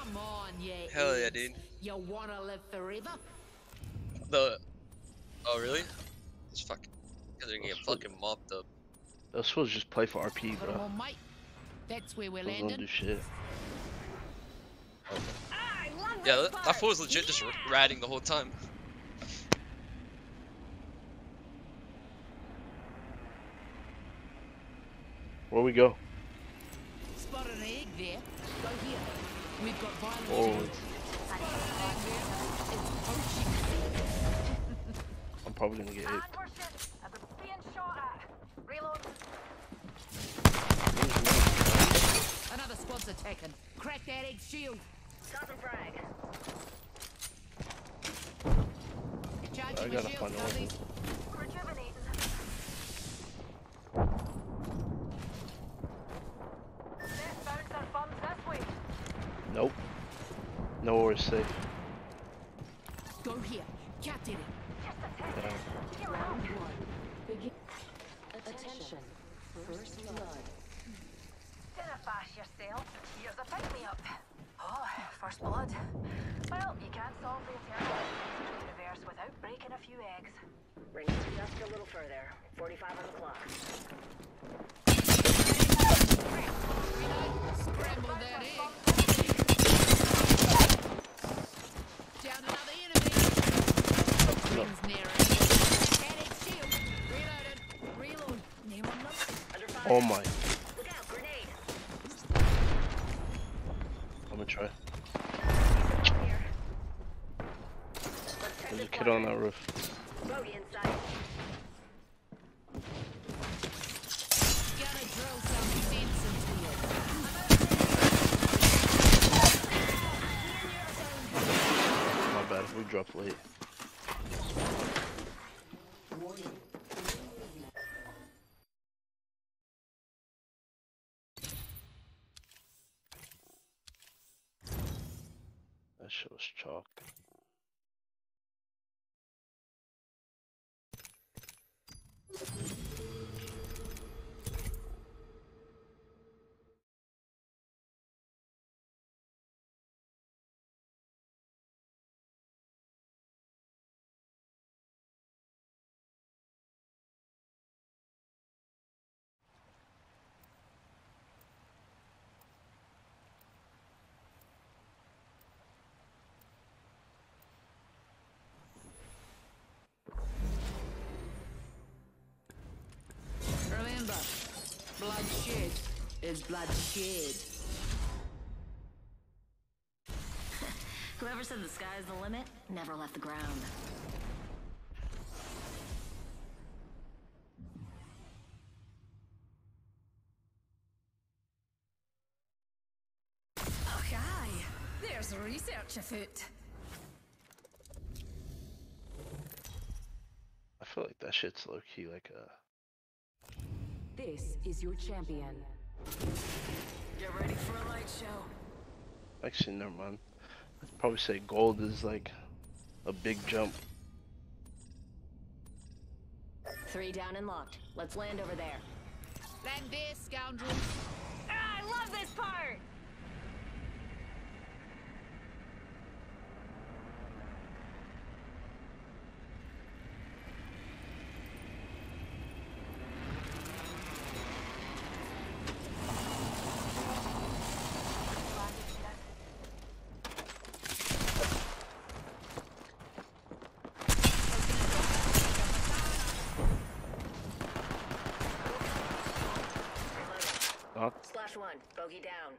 Come on, yeah. Hell yeah, dude. You wanna live forever? Oh really? It's fucking. They're gonna get fucking mopped up. Those fools just play for RP, Come bro. on, mate. That's where we're Those don't do landing. shit. Yeah, that fool was legit just ratting the whole time. Where we go? Spotted an egg there. Go here. We've got violent Oh, Spotted an egg there. It's poaching. I'm probably gonna get hit. Another squad's attacking. Crack that egg shield. I Charging gotta my shield, find a weapon. Scuzzies. Nope. Nowhere is safe. Go here. Captain it. Yeah. Round one. Begin. Attention. First blood. Dinna fash yourself. Here's a pick-me-up. Oh, first blood. Well, you can't solve the eternal universe without breaking a few eggs. Bring it just a little further. 45 on the clock. Scramble that egg. Down another enemy. Rings nearer. That egg shield. Reloaded. Reload. Name on them. Under fire. Oh my. Look out, grenade. I'm gonna try. Here. Let's check There's a this kid on water. that roof. Bogey inside. Gotta drill some sense into it. My bad. We dropped late. That shit was chalk. Remember, bloodshed is bloodshed. Whoever said the sky's the limit never left the ground. Okay, there's research afoot. I feel like that shit's low key like a. This is your champion. Get ready for a light show. Actually, never mind. I'd probably say gold is like a big jump. 3 down and locked. Let's land over there. Land there, scoundrels. Ah, I love this part! Knocked. Splash one. Bogey down.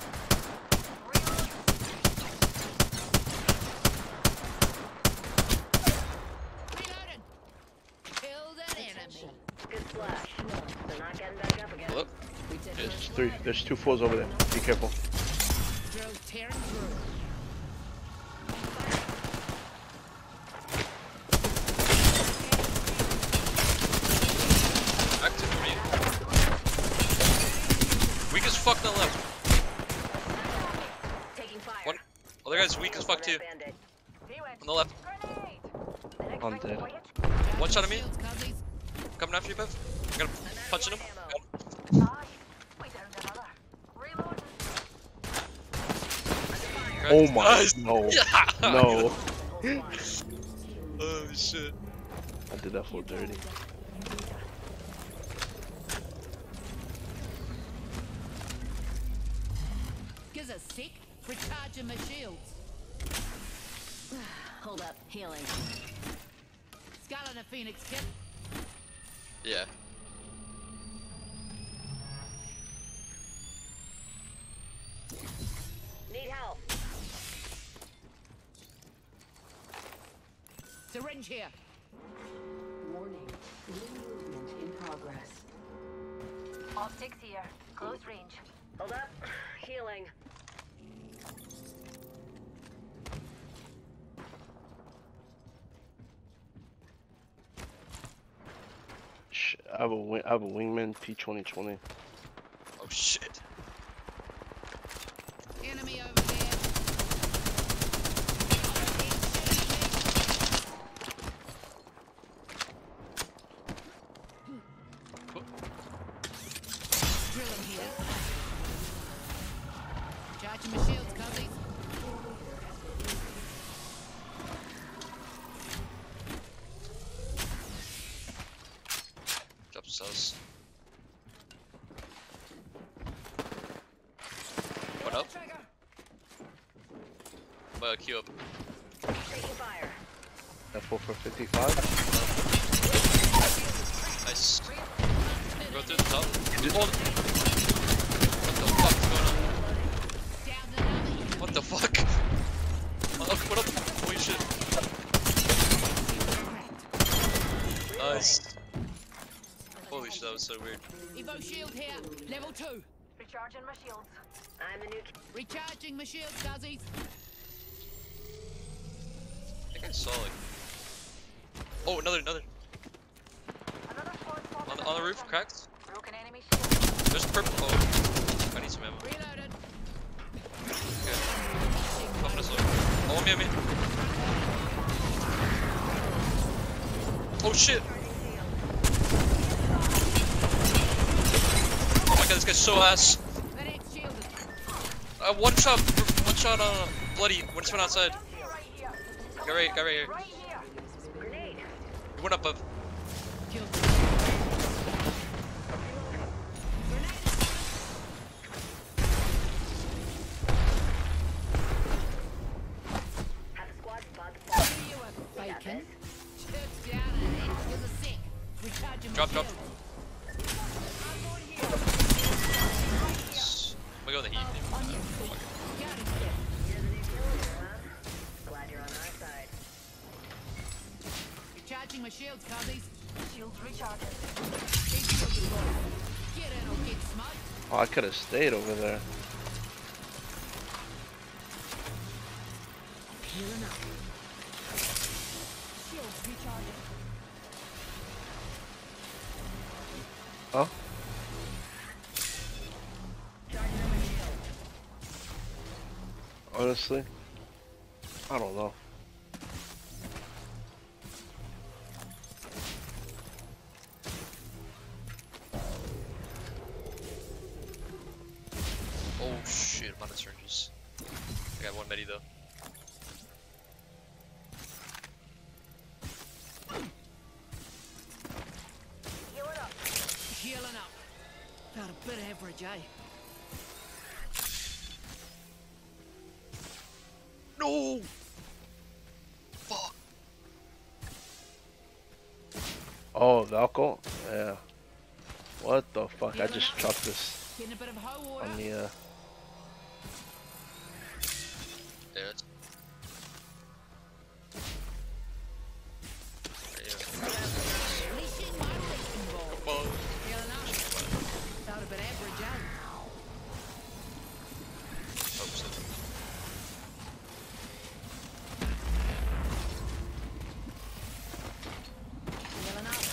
Reloading. Killed an enemy. Good splash. They're not getting back up again. Hello? We did There's first three. blood. There's 2 fools over there. Be careful. Drill tearing through. Active for me. Weak as fuck on the left. Taking fire. One. Other guy's weak as fuck too. Bandit. On the left. I'm dead. One shot at me. Shields, Scuzzies. Coming after you, Bev. I'm gonna punching him. Aye, we downed another. Reloading. Under fire. Cracked. Oh my, Nice. no, Yeah. no. Holy shit. I did that for dirty. Gives a sec. Recharging my shields. Hold up, healing. Skull and a phoenix kit. Yeah. Need help. Syringe here. Warning, new movement in progress. Optics here. Close range. Hold up. Healing. I have a wingman P2020. Oh shit. Enemy over there. Drill him here. Charging my shields, cozies. Drop cells. What up? Queue up. Taking fire. F4 for 55. Nice. Go through the top. Hold. What the fuck? Oh, what up? Holy shit. Nice. Holy shit, that was so weird. Evo shield here. Level 2. Recharging my shields. I'm the new Recharging my shields, cozies. I think I saw like. Oh, another. Another squad On the roof, cracked. Broken enemy shield. There's purple. Oh, I need some ammo. Reloaded. Okay. Coming this way. Oh, on me. Oh shit. Oh my god, this guy's so ass. That ain't shielded. One shot, bloody. When it's went outside. Right here. Got right here. Right here. grenade. He went up above. Killed. Have a squad spot the fall. Here you are, bacon. Chirps down and in with a sec. Recharging my Drop. shields. I'm gonna go in the heat. Oh my god. Got him. You're the new kill leader, huh? Glad you're on our side. Recharging my shields, cozies. Shields recharging. Big shield deployed. Get in or get smoked. Oh, I could have stayed over there. Healing up. Shields recharging. Huh? Honestly, I don't know. Oh shit, I'm out of syringes. I got one medi though. Healing up. Healing up. About a bit average, eh? No! Fuck. Oh, Valko? Yeah. What the fuck? I just dropped this Getting a bit of hoe water. on the, Yeah, it's... Leashing my racing ball. Well, Healing up. About a bit average, eh? hope so. Healing up.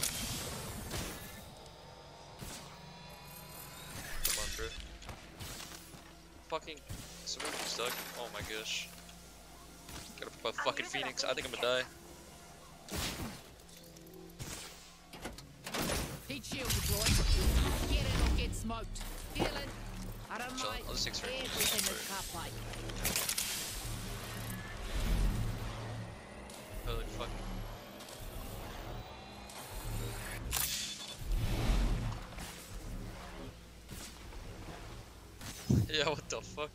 Come on, bro. Fucking syringe stuck. Oh my gosh. Gotta put a fucking Phoenix. I think I'm gonna die. Heat shield deployed. Get in or get smoked. Healing. I don't Chill, mind I'll just take syringe. everything that's car plate. Yeah, what the fuck?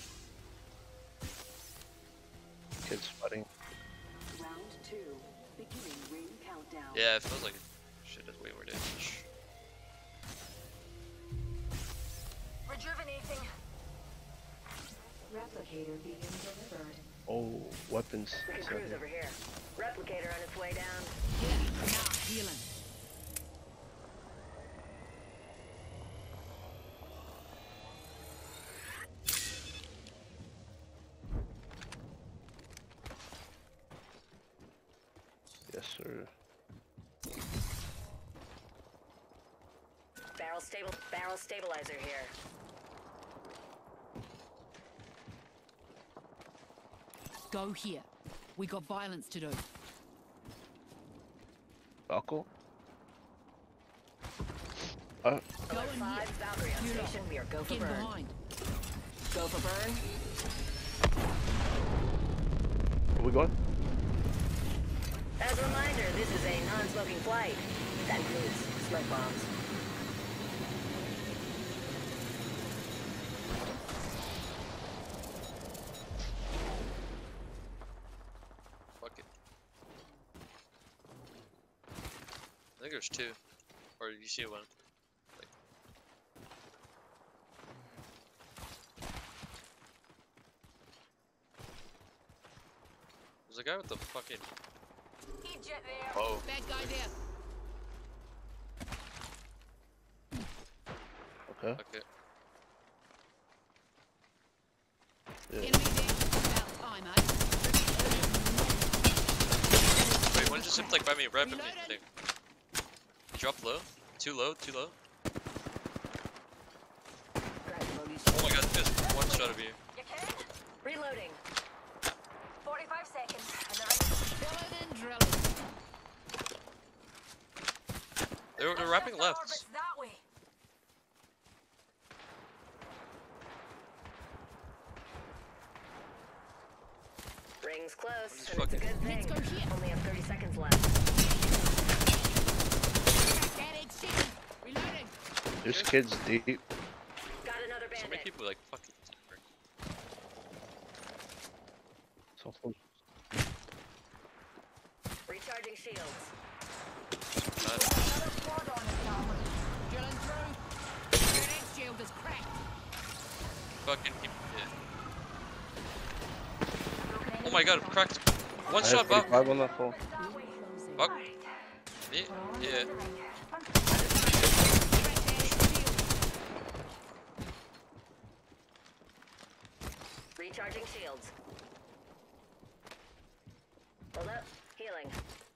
Kids fighting. Round 2. Beginning ring countdown. Yeah, it feels like shit is way more damage. Rejuvenating. Replicator being delivered. Oh, weapons. We can It's cruise okay. over here. Replicator on its way down. Yeah, nah, healing. Yes, sir. Barrel stabilizer here. Go here. We got violence to do. Falco? Go Alert in here. 5, Valkyrie on You lot. station. We are go for Get burn. behind. Go for burn. Where we going? As a reminder, this is a non-smoking flight. That includes smoke bombs. Fuck it. I think there's two. Or you see one. Like, there's a guy with the fucking. Egypt there. Oh, Bad guy there. Okay. okay. Yeah. Enemy there. About time, eh? Wait, one just seemed like by me, right by me. Reloading. Thing. He dropped low. Too low, too low. Oh my god, there's one shot of you. You can? Reloading. 45 seconds. And the ring. Drilling and drilling. They're wrapping left. Orbits that way. Rings close, Just and it's a fucking- good thing. Let's go here. Only have 30 seconds left. That egg chicken. Reloading. This kid's deep. Got another So many bandit. people like fucking. So close. Recharging shields. Another squad on it now. Drilling through. That egg shield is cracked. Fucking keep. Yeah. Broken Oh my god, it cracked. One I shot, have Buck. 45 on that full. that way. Buck. Right. Yeah. We're Yeah. on the ring. Cracked that egg shield. Recharging shields. Hold up. Healing.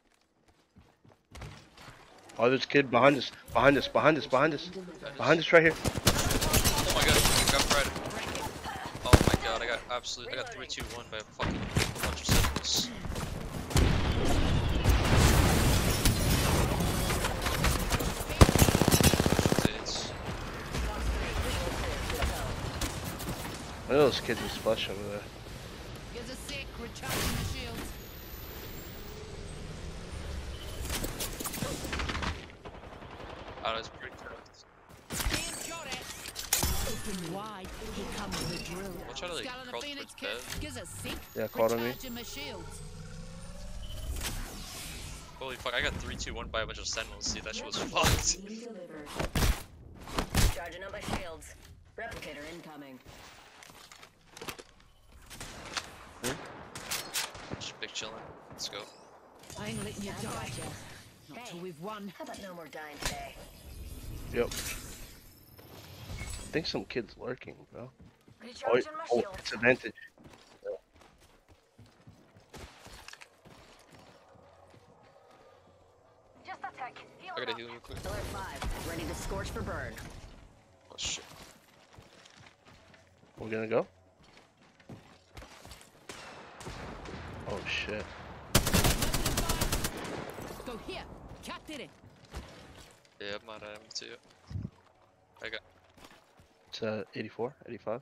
Oh, there's a kid behind us. Behind us. Behind us. Behind us. Behind us right here. Oh my god, I got fried. Oh my god, I got absolutely. I got 3, 2, 1 by a fucking bunch of seconds. It's Box 3. Visual clear. Let's go. I know those kids are splash over there. Here's a sec. Recharging the shields. oh, it's pretty close. Being shot at. Open wide. Here comes the drill. I'll try to like Skull and a crawl phoenix towards kit. bed. Gives a sec. Yeah, caught on me. Recharging my shields. Holy fuck, I got 3, 2, 1 by a bunch of sentinels. See, that shit was fucked. Being delivered. Charging up my shields. Replicator incoming. Just big chillin'. Let's go. I ain't letting you I die. gotcha. Not Hey. till we've won. How about no more dying today? Yep. I think some kid's lurking, bro. Oh, Recharging my oh, shield. it's advantage. Just a tick. I Healing gotta up. heal real quick. Alert 5. Ready to scorch for burn. Oh shit. We're gonna go? Oh shit. Go here. Captain it. Yeah, I'm not too. I got It's 84, 85.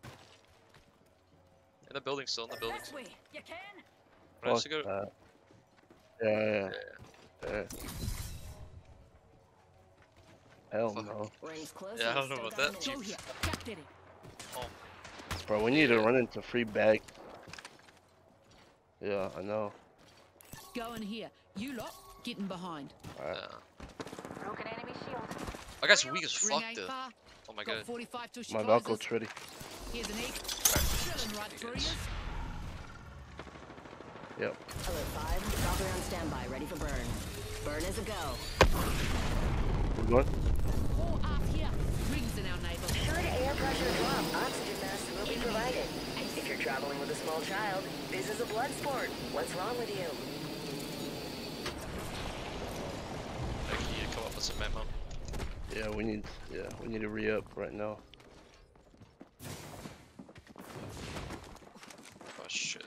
in the building still, in the building. This way. You can? When I used to go. Fuck that. Yeah. Yeah. Hell Fuck. no. Rings close. Yeah, I and don't know still about got a that. minute. Go here. Captain it. Oh, Bro, we need to run into free bag. Yeah, I know. Going here. You lot, getting behind. Alright. Broken enemy shield. I got weak as Ring fuck ain't though. far. Oh my Got god. 45 to My closes. Valko's ready. Here's an egg. Drilling right through you. Yep. Alert 5, Valkyrie on standby, ready for burn. Burn is a go. We're going? All up here. Rings in our neighborhood. Should air pressure drop, oxygen masks will be provided. If you're traveling with a small child, this is a blood sport. What's wrong with you? Like, you need to come up with some memo. Yeah, we need to re-up right now. Oh shit.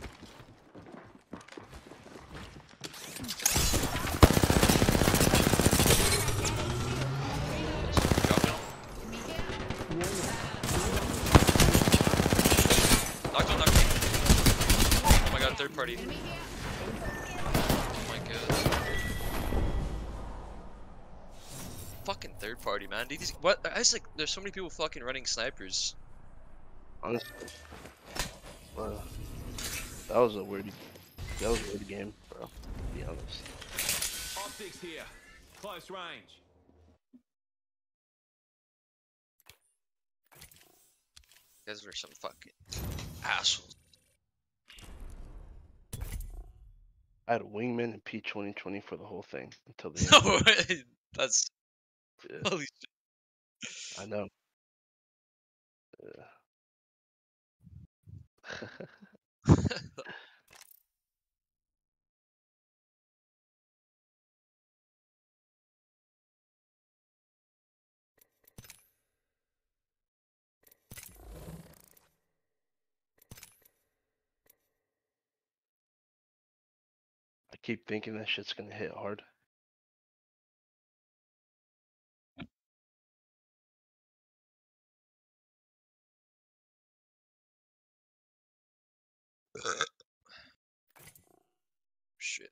Drop down. Knocked one, knocked one. Oh my god, third party. Oh my god. Fucking third party, man. Dude, these, what? I was like, there's so many people fucking running snipers. Honestly. That was a weird game, bro. To be honest. Optics here. Close range. You guys are some fucking assholes. I had a wingman and P2020 for the whole thing until the end. No, that's Yeah, holy I know. Yeah. shit. I keep thinking that shit's gonna hit hard. Shit.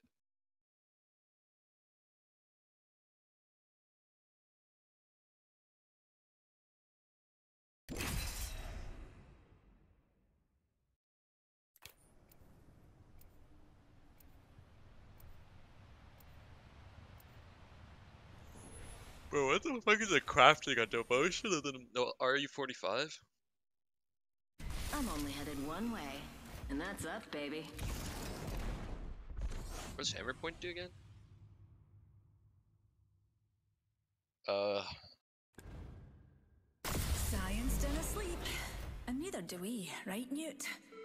Bro, what the fuck is a crafting a devotion and then no RU-45? I'm only headed one way, and that's up, baby. What does hammer point do again? Science didn't sleep. And neither do we, right, Newt?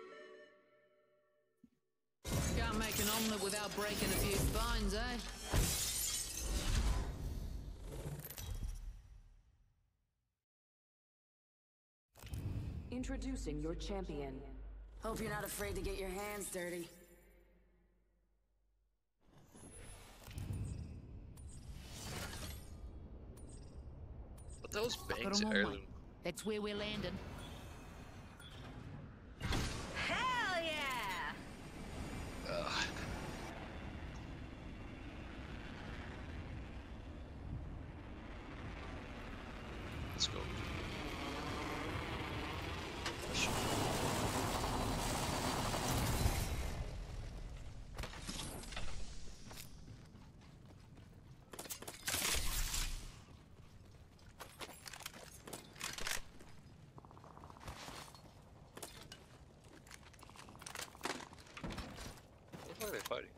Can't make an omelette without breaking a few spines, eh? Introducing your champion. Hope you're not afraid to get your hands dirty. What those Got bangs 'em on heirloom? mine. That's where we're landing. Hell yeah! Ugh. Let's go. What the fuck are they fighting?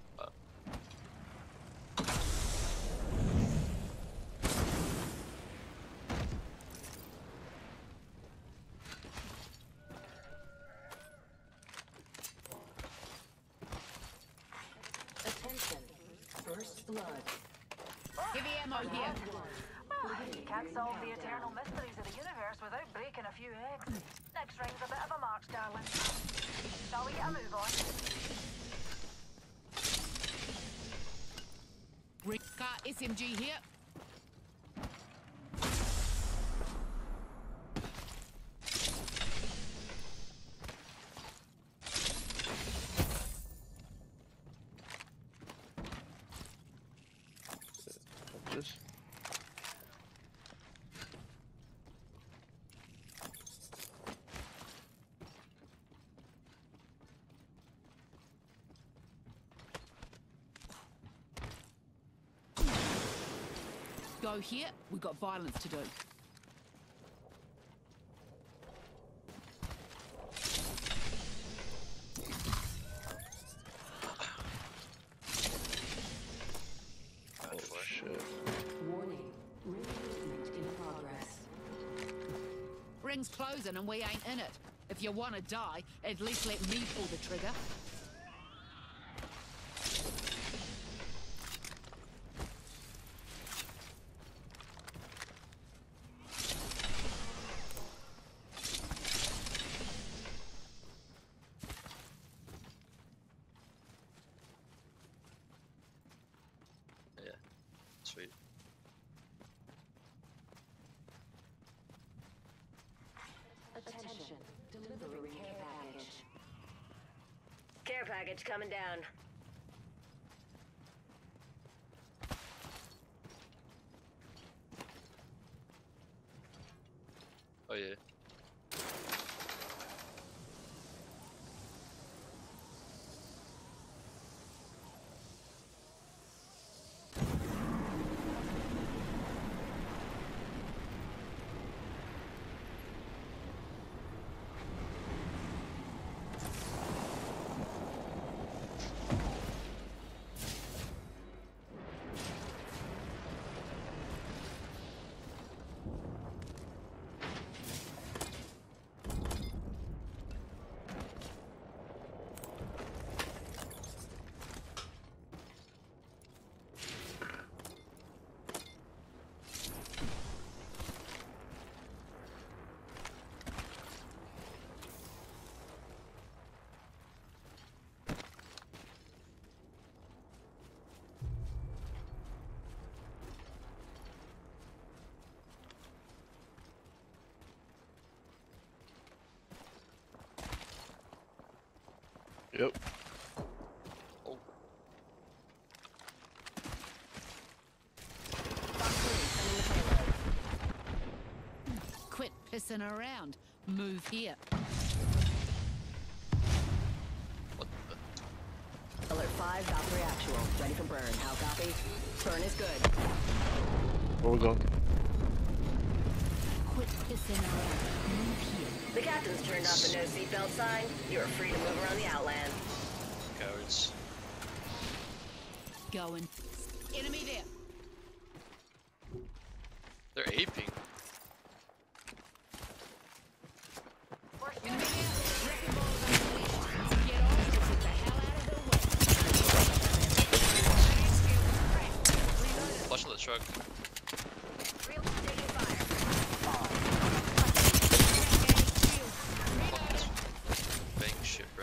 Attention. First blood. Heavy ammo here. Well, you can't solve the eternal mysteries of the universe without breaking a few eggs. Next ring's a bit of a march, darling. Shall we get a move on? Ring car SMG here. Like this. go here, we've got violence to do. Oh shit. Warning. Ring movement in progress. Ring's closing and we ain't in it. If you want to die, at least let me pull the trigger. Yeah, sweet. Attention. Delivering care package. Care package coming down. Oh yeah. Yep. Oh. Quit pissing around. Move here. What the? Alert 5, Valkyrie actual. Ready for burn. How copy? Burn is good. Where we going? Quit pissing around. Move here. The captain's turned off the no seatbelt sign. You are free to move around the outland. Cowards. Going. Enemy there. They're aping. Enemy there. Wrecking balls unleashed. Get on and get the hell out of the way. Flush on the truck. Real taking fire. Fuck this bang shit, bro.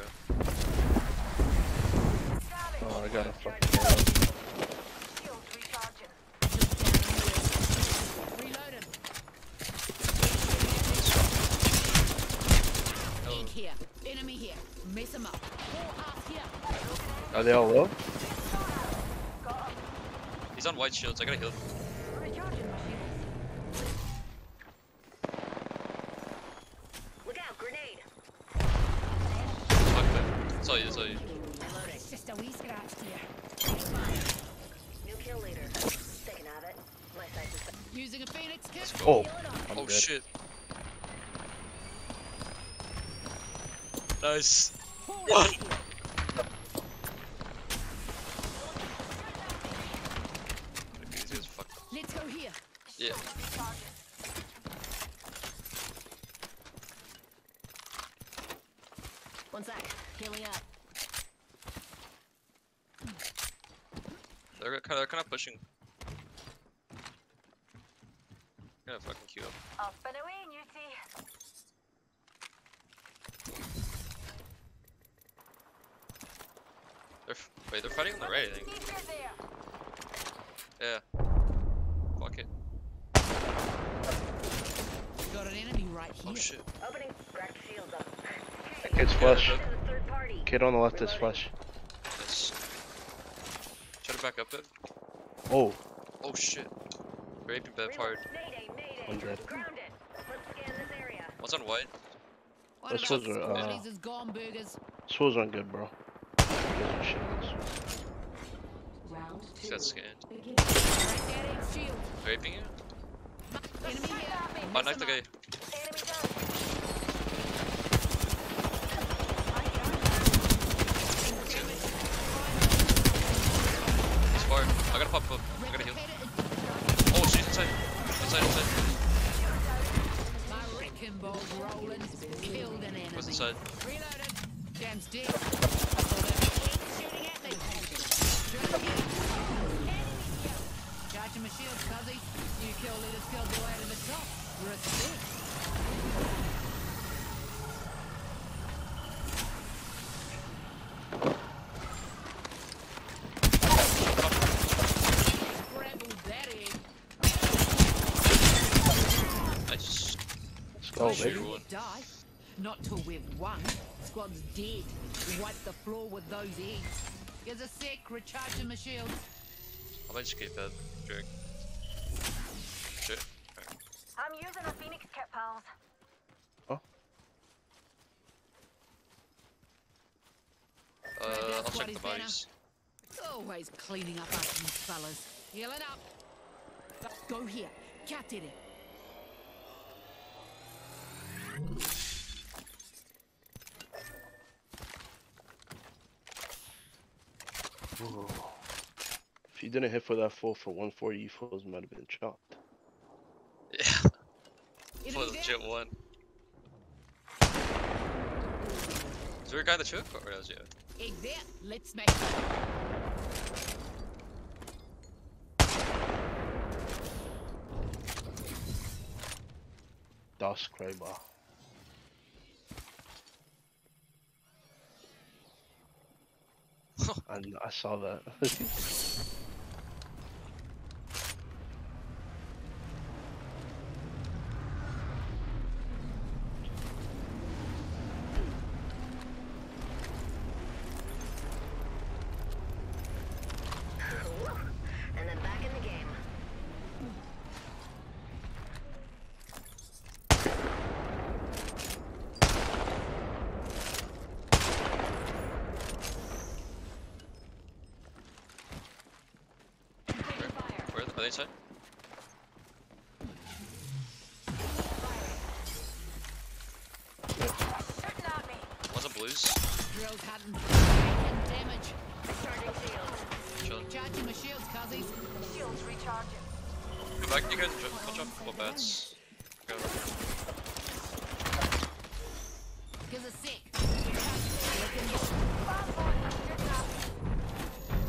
Oh, I got a fucking. Shields recharging. Reloaded. Oh, Egg here. Enemy here. Mess them up. Four ass here. Are they all low? he's on white shields. I gotta heal him. Recharging my shields. Look out, grenade. Fuck that. It's all you, it's all you. It's just a wee scratch here. New kill leader. They can have it. My sight is Using a phoenix kit. Oh, I'm Oh dead. shit. Nice. Run! These guys fucked up. Let's go here. Yeah. one sec. Healing up. They're kind of pushing. Gonna fucking queue up. Up and away, Newty. Wait, they're fighting on the right, I think. Keep it there. Yeah. Fuck it. Got an enemy right here. Oh shit. Opening. Cracked shields up. Kid's flush. Yeah, To the third party. Kid on the left is flush. Nice. Try to back up it. Oh, Oh shit. Raping bed hard. Mayday, mayday. I'm dead. Grounded. Let's scan this area. One's on white. One of Those those ones are, bodies is gone, burgers. Swords aren't good, bro. Those are shields. Round Round He's 2. got scanned. Begin. Break that egg shield. Raping you? Enemy here. Oh, knife the guy. Enemy down. He's far. I gotta pop up. I gotta heal. Oh, she's inside. Inside. My wrecking ball's rolling. Killed an enemy. What's inside? Reloaded. Jam's dead. Shooting at me. Charging my shields, cuzzy. You kill leaders killed the way to the top. Respect. Scrambled that egg. I just. Let's go, Don't baby. you die. Not till we've won. Squad's dead. Wipe the floor with those eggs. Here's a sec, recharging my shields. I might just keep that. Drake. Shit. Alright. I'm using a Phoenix kit, pals. I'll That's what check the he's bodies. Always cleaning up after these fellas. Healing up. Go here. Cat it. Whoa. If you didn't hit for that full for 140, you fools might have been chopped. Yeah. For Enemy legit down. one. Is there a guy in the truck? Or that was you? Egg there. Let's smash it. Das Kraber. I saw that. And then back in the game. Where are they inside? Shooting at me. What's up, blues? Drills hadn't taken damage. Recharging shields. Chilling. Charging my shields, cuzzies. Shields recharging. Come back, you guys. I'll drop a couple bats. Go. Give a sec. Bad boy. Shooting at me.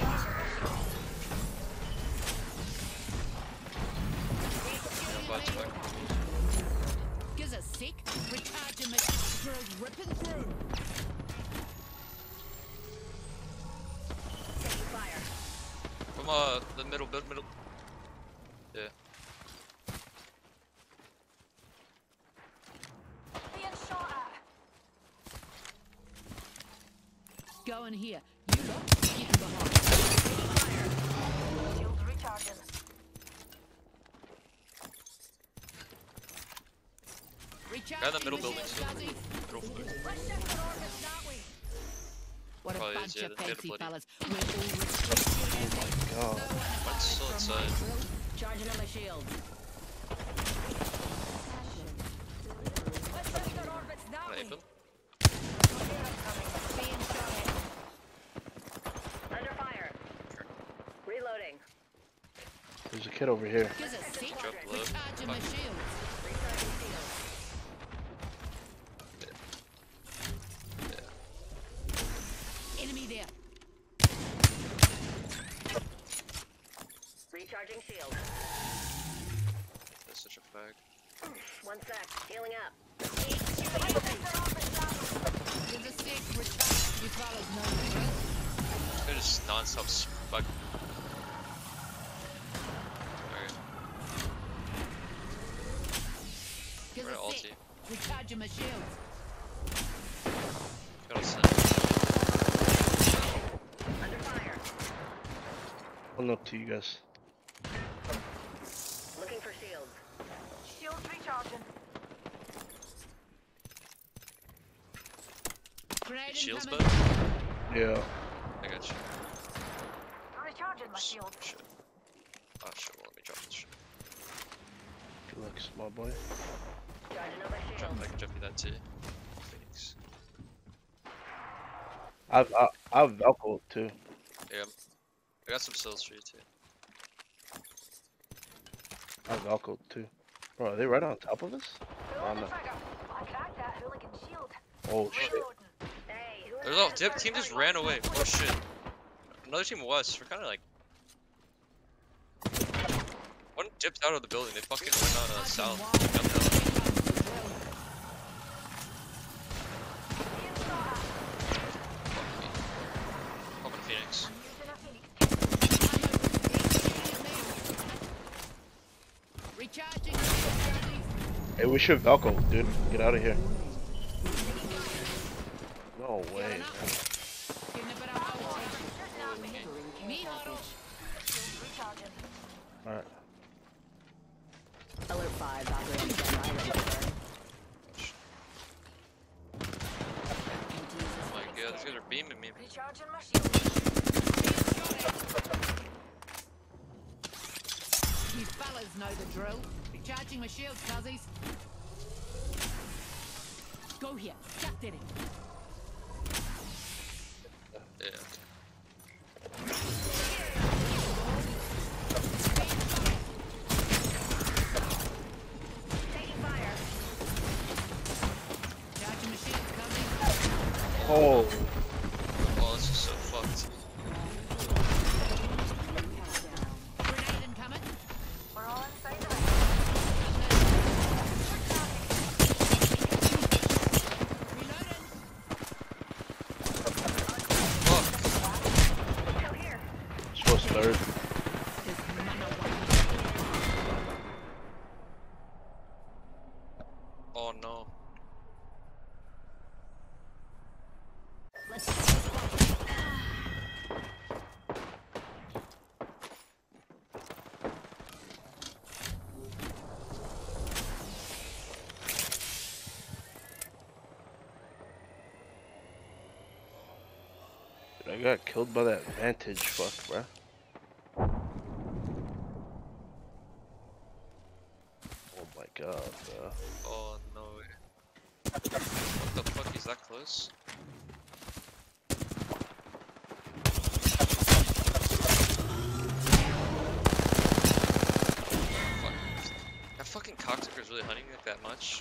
Bats back. Give a sec. Recharging my drills ripping through. Taking fire. From the middle. Yeah. Being shot at. Go in here. You lot, get behind. Shields recharging. Recharging Guy in the middle my building, shields, so- cuzzies. Middle floor. Let's shift our orbits that way. What a Probably is, bunch yeah, of they made it fancy bloody. fellas. We're all restricted. God. What's still inside? Charging on my shield. Let's shift our orbits that Can I way. aim them? Being shot at. Under fire. Reloading. There's a kid over here. Give a sec. Drop low. Recharging my Fuck. shields. Recharging shield. Enemy there. Recharging shield. That's such a fag. 1 sec. Healing up. Give a sec. Recharge. You fellas know the drill. They're just non-stop spug. Alright. Give We're a at sec. ulti. Recharging my shields. Got a set. Under fire. Pulling up to you guys. Looking for shields. Shields recharging. Grenade Shields, incoming. bud? Yeah. I got you. Recharging. Recharging my shield. Shit. Oh shit, well, let me drop this shit. Good luck, small boy. Charging over I shields. can drop you that too. Phoenix. I've Valko too. Yeah. I got some cells for you too. I've Valko too. Bro, are they right on top of us? Pull Oh the no. trigger. I cracked that hooligan shield. Oh shit. Reloading. Hey, who There's a team just ran away. Oh shit. Another team was. We're kind of like. One dipped out of the building. They fucking went on south. Got the hell out. Fuck me. Open Phoenix. Using a Phoenix. Recharging. Hey, we should Valko, dude. Get out of here. No way. Man. Give me a bit of power. Delivering care Me auto. package. Recharging. Alright. Alert 5, operating standby ready for burn. Oh my god, these guys are beaming me. Recharging my shield. You fellas know the drill. Recharging my shields, cuzzies. Go here. Captain it. Yeah. Taking fire. Charging my shields, cuzzies. Oh, Oh, this is so fucked. Grenade incoming. We're all inside of it. Reloading. Fuck. Still here. supposed to third. Oh no. Dude, I got killed by that vantage fuck, bruh. Oh my god, bruh. Oh no. What the fuck is that close? Fuck. That fucking cocksucker is really hunting me like that much.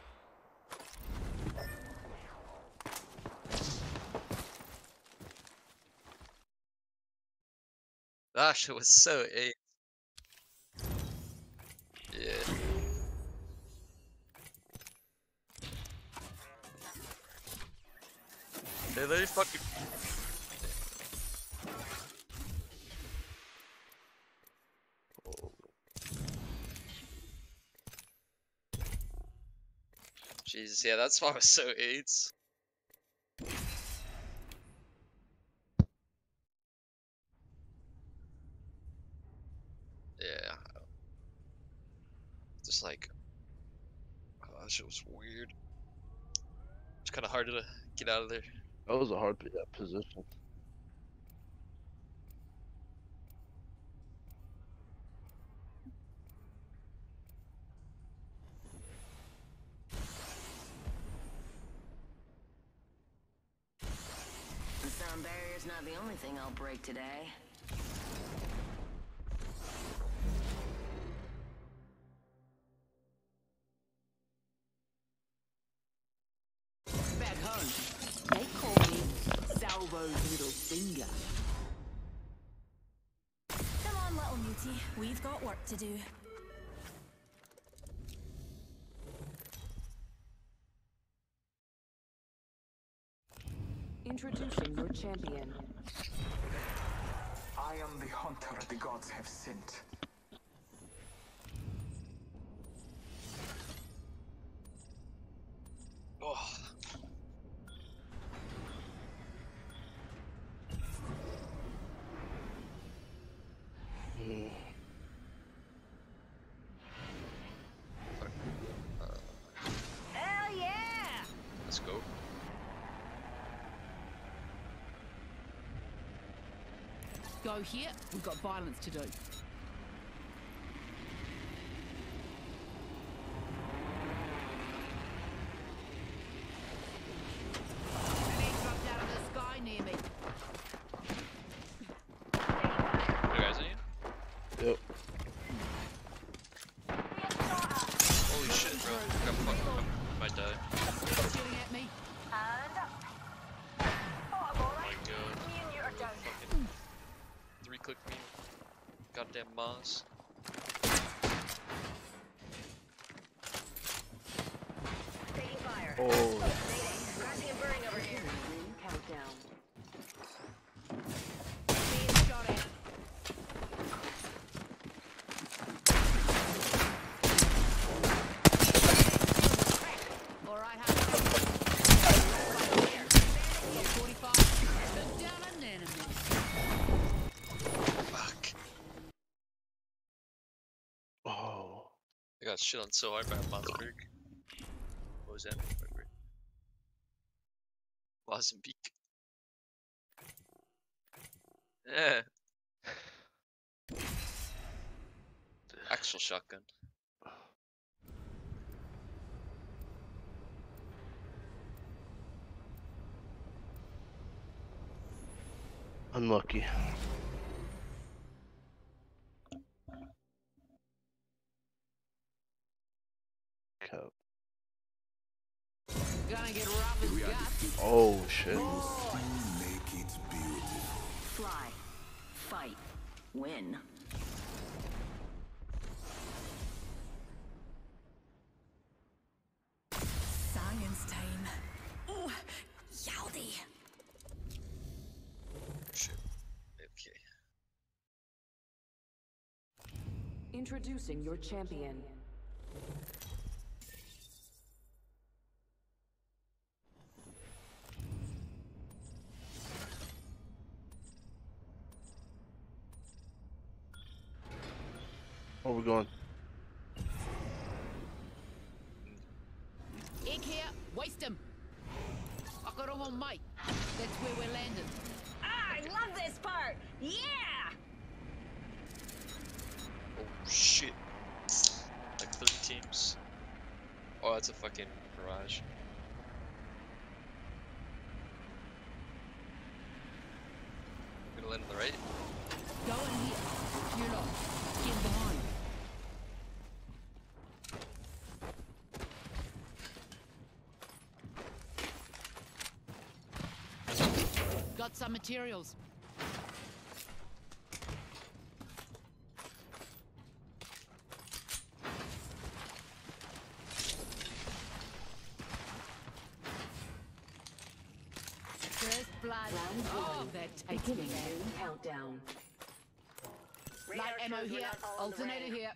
That shit was so 8. Yeah. They literally fucking. Jesus, yeah, that's why I was so 8. Yeah. Just like, oh, that shit was weird. It's kind of hard to get out of there. That was a hard position. The sound barrier's not the only thing I'll break today. Back home, they call me Salvo's little finger. Come on, little mutie. We've got work to do. Introducing your champion. I am the hunter the gods have sent. Oh. Hell yeah! Let's go. go here. We've got violence to do. Grenade dropped out of the sky near me. You guys in? Yep. Holy shit, bro. I got fucked up. I might die. Shooting at me. And up. Oh, I'm Oh alright. my god. Me and you are down. Fucking 3-click me. Goddamn Mars. Taking fire. Oh. Crashing and burning over here. Ring countdown. Being shot at. Alright, how 45. Took down an enemy. Fuck. Oh. I got shit on so hard by Mossberg. What was that? Mozambique. Yeah. Actual shotgun. Unlucky. Cap. Gonna get rough as guts. Oh shit. Make it beautiful. Fly. Fight. Win. Science time. Oh, yowdy. Shit. Okay. Introducing your champion. Where we going? Egg here, waste him. I got him on mic. That's where we're landing. Ah, I love this part. Yeah. Oh shit. Like 30 teams. Oh, that's a fucking barrage. Gonna land on the right? Go in here. You're not. Get behind. Got some materials. First blood. Round Oh, one. that takes me Beginning there. ring countdown. Radar Light ammo shows we're here. not all in the Alternator ring. here.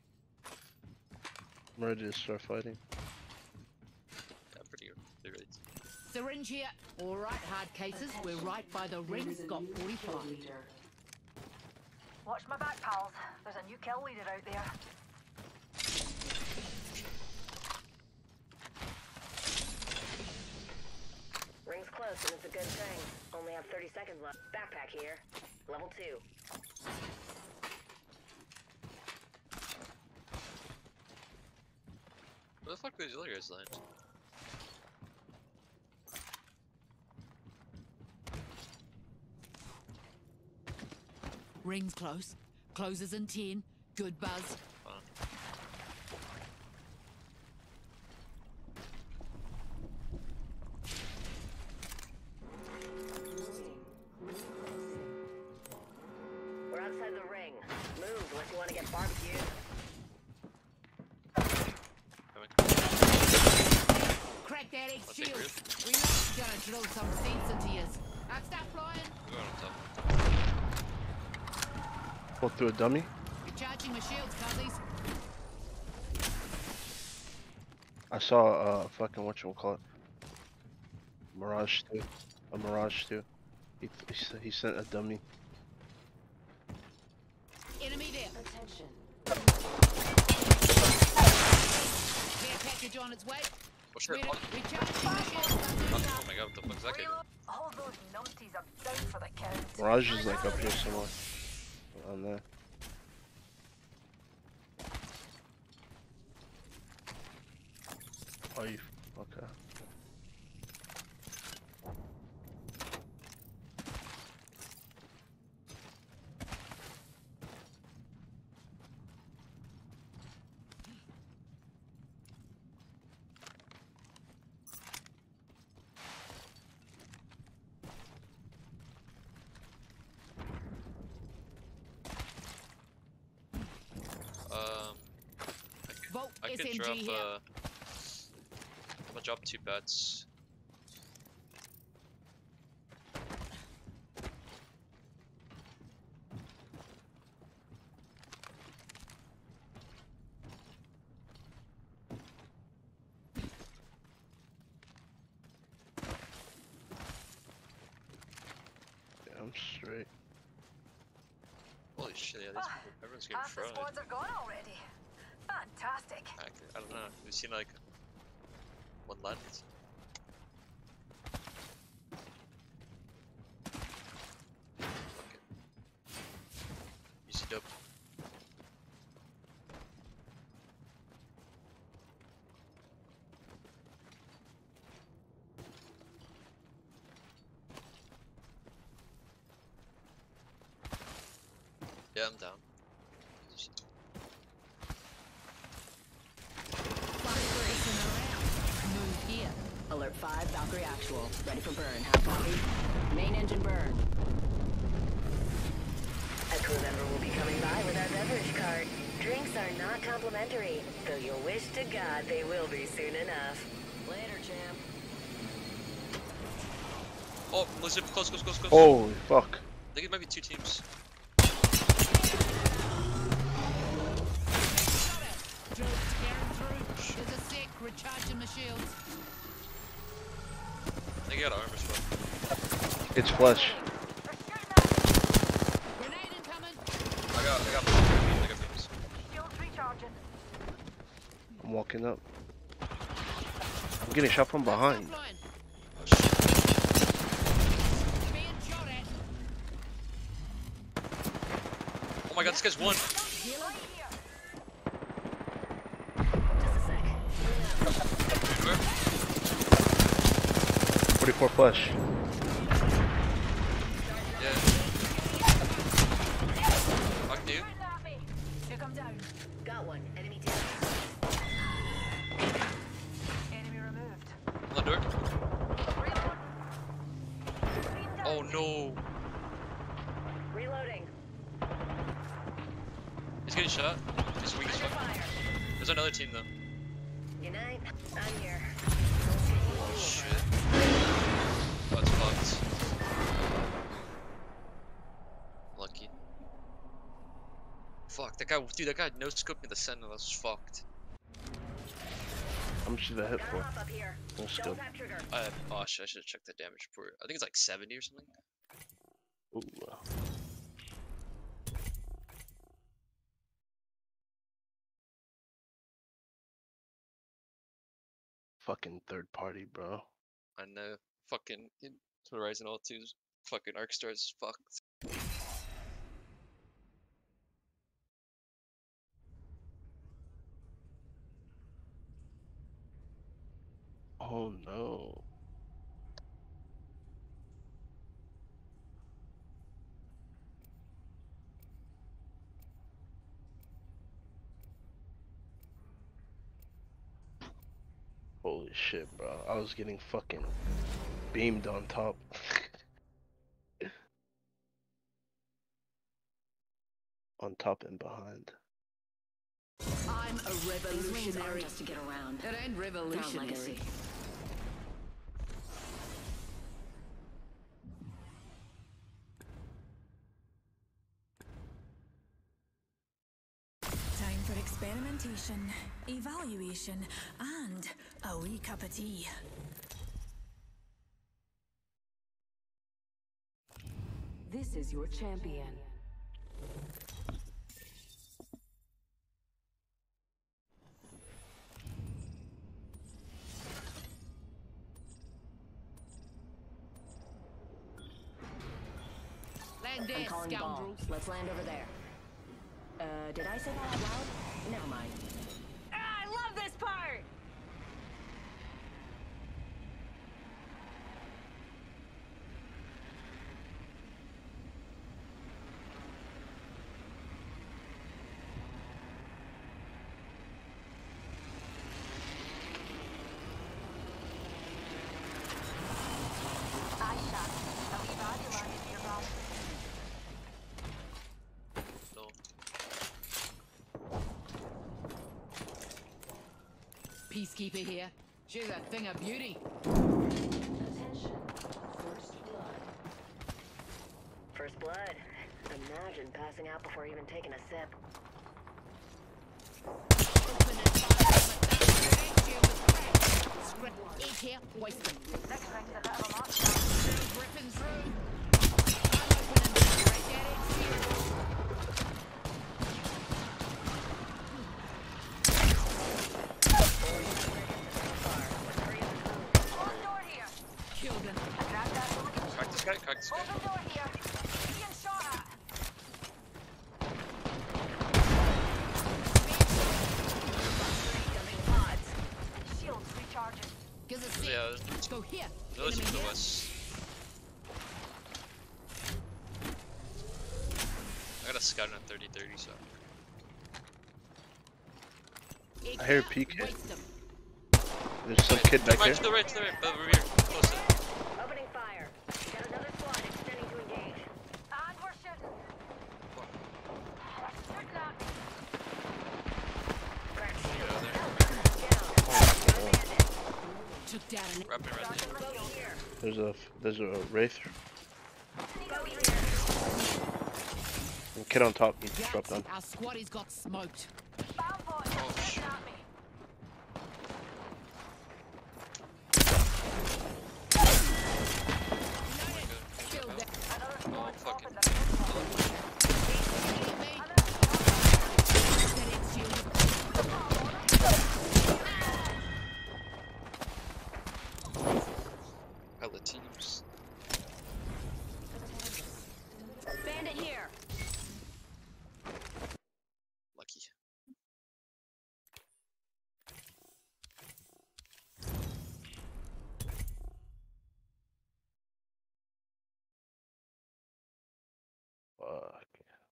I'm ready to start fighting. Yeah, pretty good. They're right. Syringe here. All right, hard cases. We're right by the ring. There is a Got new 45. kill leader. Watch my back, pals. There's a new kill leader out there. Ring's close and it's a good thing. Only have 30 seconds left. Backpack here. Level 2. Where the fuck did these other guys land? Ring's close. Closes in 10. Good buzz. We're outside the ring. Move unless you want to get barbecued. Crack that egg I'll take shield. rib. Reload. Gonna drill some sense into you. Now stop flying. We're going on top. Pull through a dummy. Recharging my shields, cuzzies. I saw fucking whatchamacallit. Mirage 2. A Mirage 2. He sent a dummy. Enemy there. Attention. Care package on its way. Oh shit. Ready. Oh, Recharging my shields. oh my god, what the fuck is that guy doing? All those numpties are down for the count. Mirage is like up here somewhere. On there. Oh, you. Okay. Vault I could SMG drop. here. I'm gonna drop 2 bets. Yeah, I'm straight. Holy shit! Yeah, these people, everyone's getting Half the fried. squads are gone already. Fantastic. I don't know. We've seen like one left. Okay. Easy dub. Yeah, I'm down. Move here. Alert 5, Valkyrie actual. Ready for burn. How copy? Main engine burn. A crew member will be coming by with our beverage cart. Drinks are not complimentary, though you'll wish to God they will be soon enough. Later, champ. Oh, listen, close. Holy fuck. I think it might be 2 teams. Drone's tearing through. There's a sec. Recharging my shields. I think I got armor spot. It's flesh. Grenade incoming. I got beams. Shields recharging. I'm walking up. I'm getting shot from behind. Offline. Oh shit. Being shot at. Oh my god, this guy's one. Right here. Just a sec. Where? 44 flesh. Yeah. Fuck you. Took him down. Got one. Enemy down. Enemy removed. On the door. Reload. Oh no. Reloading. He's getting shot. He's weak as Under fuck. fire. There's another team though. Unite. I'm here. Oh shit. That's fucked. Lucky. Fuck, that guy no scoped me the sentinel, that's fucked. How much did that hit Got for? a hop up here. No Don't scope. tap trigger. Oh shit, I should have checked the damage report. I think it's like 70 or something. Ooh. Fucking third party, bro. I know. Fucking Horizon All 2's fucking Arcstar is fucked. Oh no. Holy shit, bro. I was getting fucking beamed on top. On top and behind. I'm a These wings aren't revolutionary. just to get around. It ain't They're our revolutionary. legacy. Time for experimentation, evaluation, and a wee cup of tea. This is your champion. Stand there, I'm calling the ball. scoundrels. Let's land over there. Did I say that out loud? Never mind. I love this part! No. Peacekeeper here. She's a thing of beauty. Attention. First blood. First blood. Imagine passing out before even taking a sip. Open and fire, but that red shield is cracked. Script, eat here, waste them. Next ring's a bit of a monster. Ripping through. I'm opening this right there, it's here. Closed door here. Killed him. I grabbed that hooligan. Crack this guy, crack this guy. Open door here. Being shot at. Dumping pods. Shields recharging. Give us a Yeah, Let's go here. those Enemy are the here. west. I got a scout on 30-30, so. Eat I hear here, PK. waste them. There's some kid back right, here. to the right, over here. Close it. Opening fire. We got another squad extending to engage. And we're shooting. Shooting at me. Crack Get shield. out of there. Down. Bandit. Took down an Wrap me around there. Go here. There's a wraith. Go here. And kid on top needs to drop down. Our squaddy's got smoked. Spam bot Oh, is shit. shooting at me. Killed them. Another squad fucking- opened the pistol. Hit me. Set it, shield. Hella teams. Bandit here. Lucky. Fuck.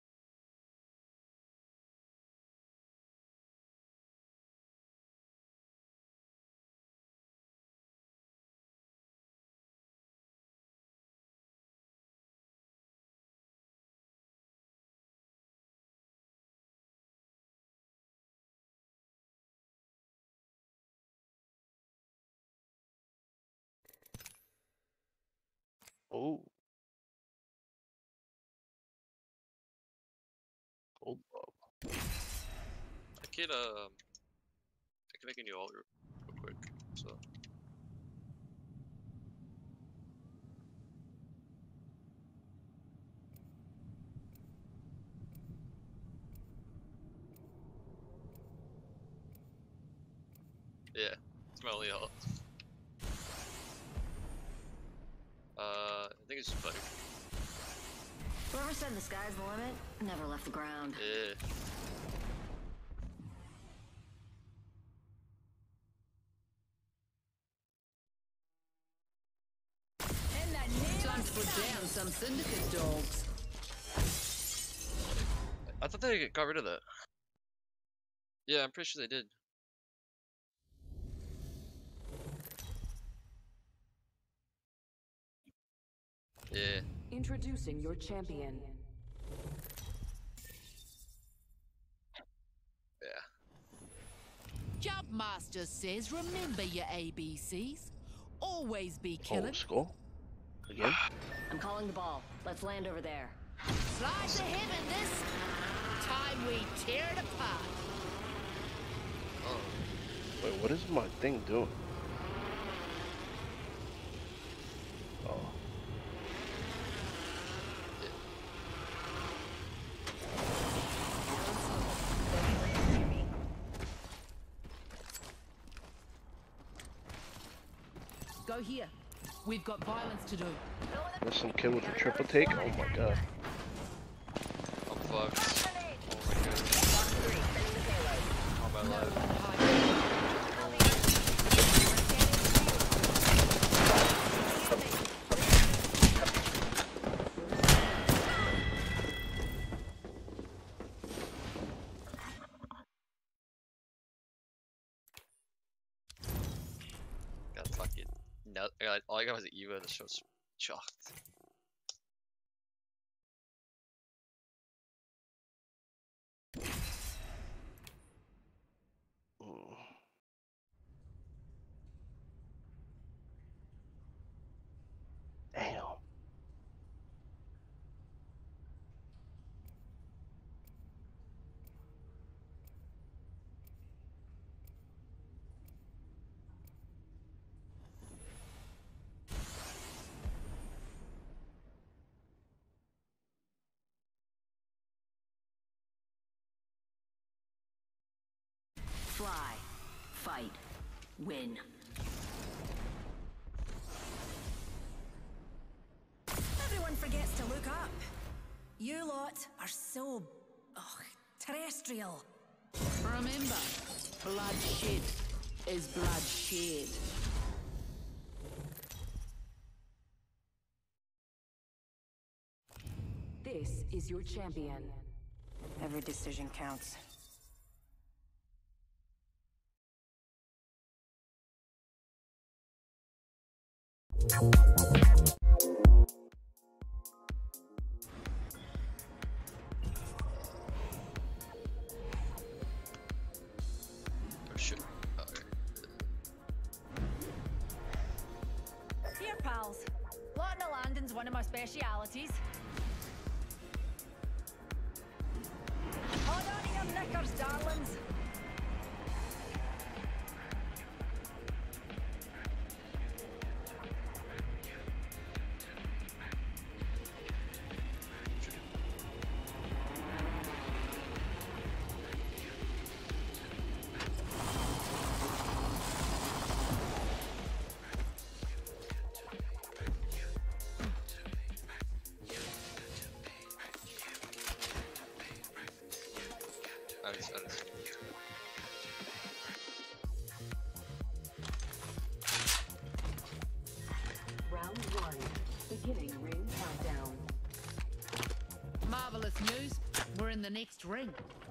Oh. Hold up. I can make a new alt real quick, so. Yeah, it's my only alt. I think it's just better. Whoever said the sky's the limit never left the ground. Yeah. Time to put down some syndicate dogs. I thought they got rid of that. Yeah, I'm pretty sure they did. Yeah. Introducing your champion. Jumpmaster says remember your ABCs. Always be Oh, killing. skull. Again? I'm calling the ball. Let's land over there. Slice of heaven this time we tear it apart. Oh. Wait, what is my thing doing? Oh. Go here. We've got violence to do. There's some kid with a triple take. Oh my god. fucked. Oh my god. All my life. Got fucking nut. All I got was an Eva. The show's shocked. Damn. Fly, fight, win. Everyone forgets to look up. You lot are so, terrestrial. Remember, bloodshed is bloodshed. This is your champion. Every decision counts. Oh shit. Okay. Here, pals. Lotting the landing's one of my specialities. Hold on to your knickers, darlings. Nice. Round 1. Beginning ring countdown. Marvelous news. We're in the next ring.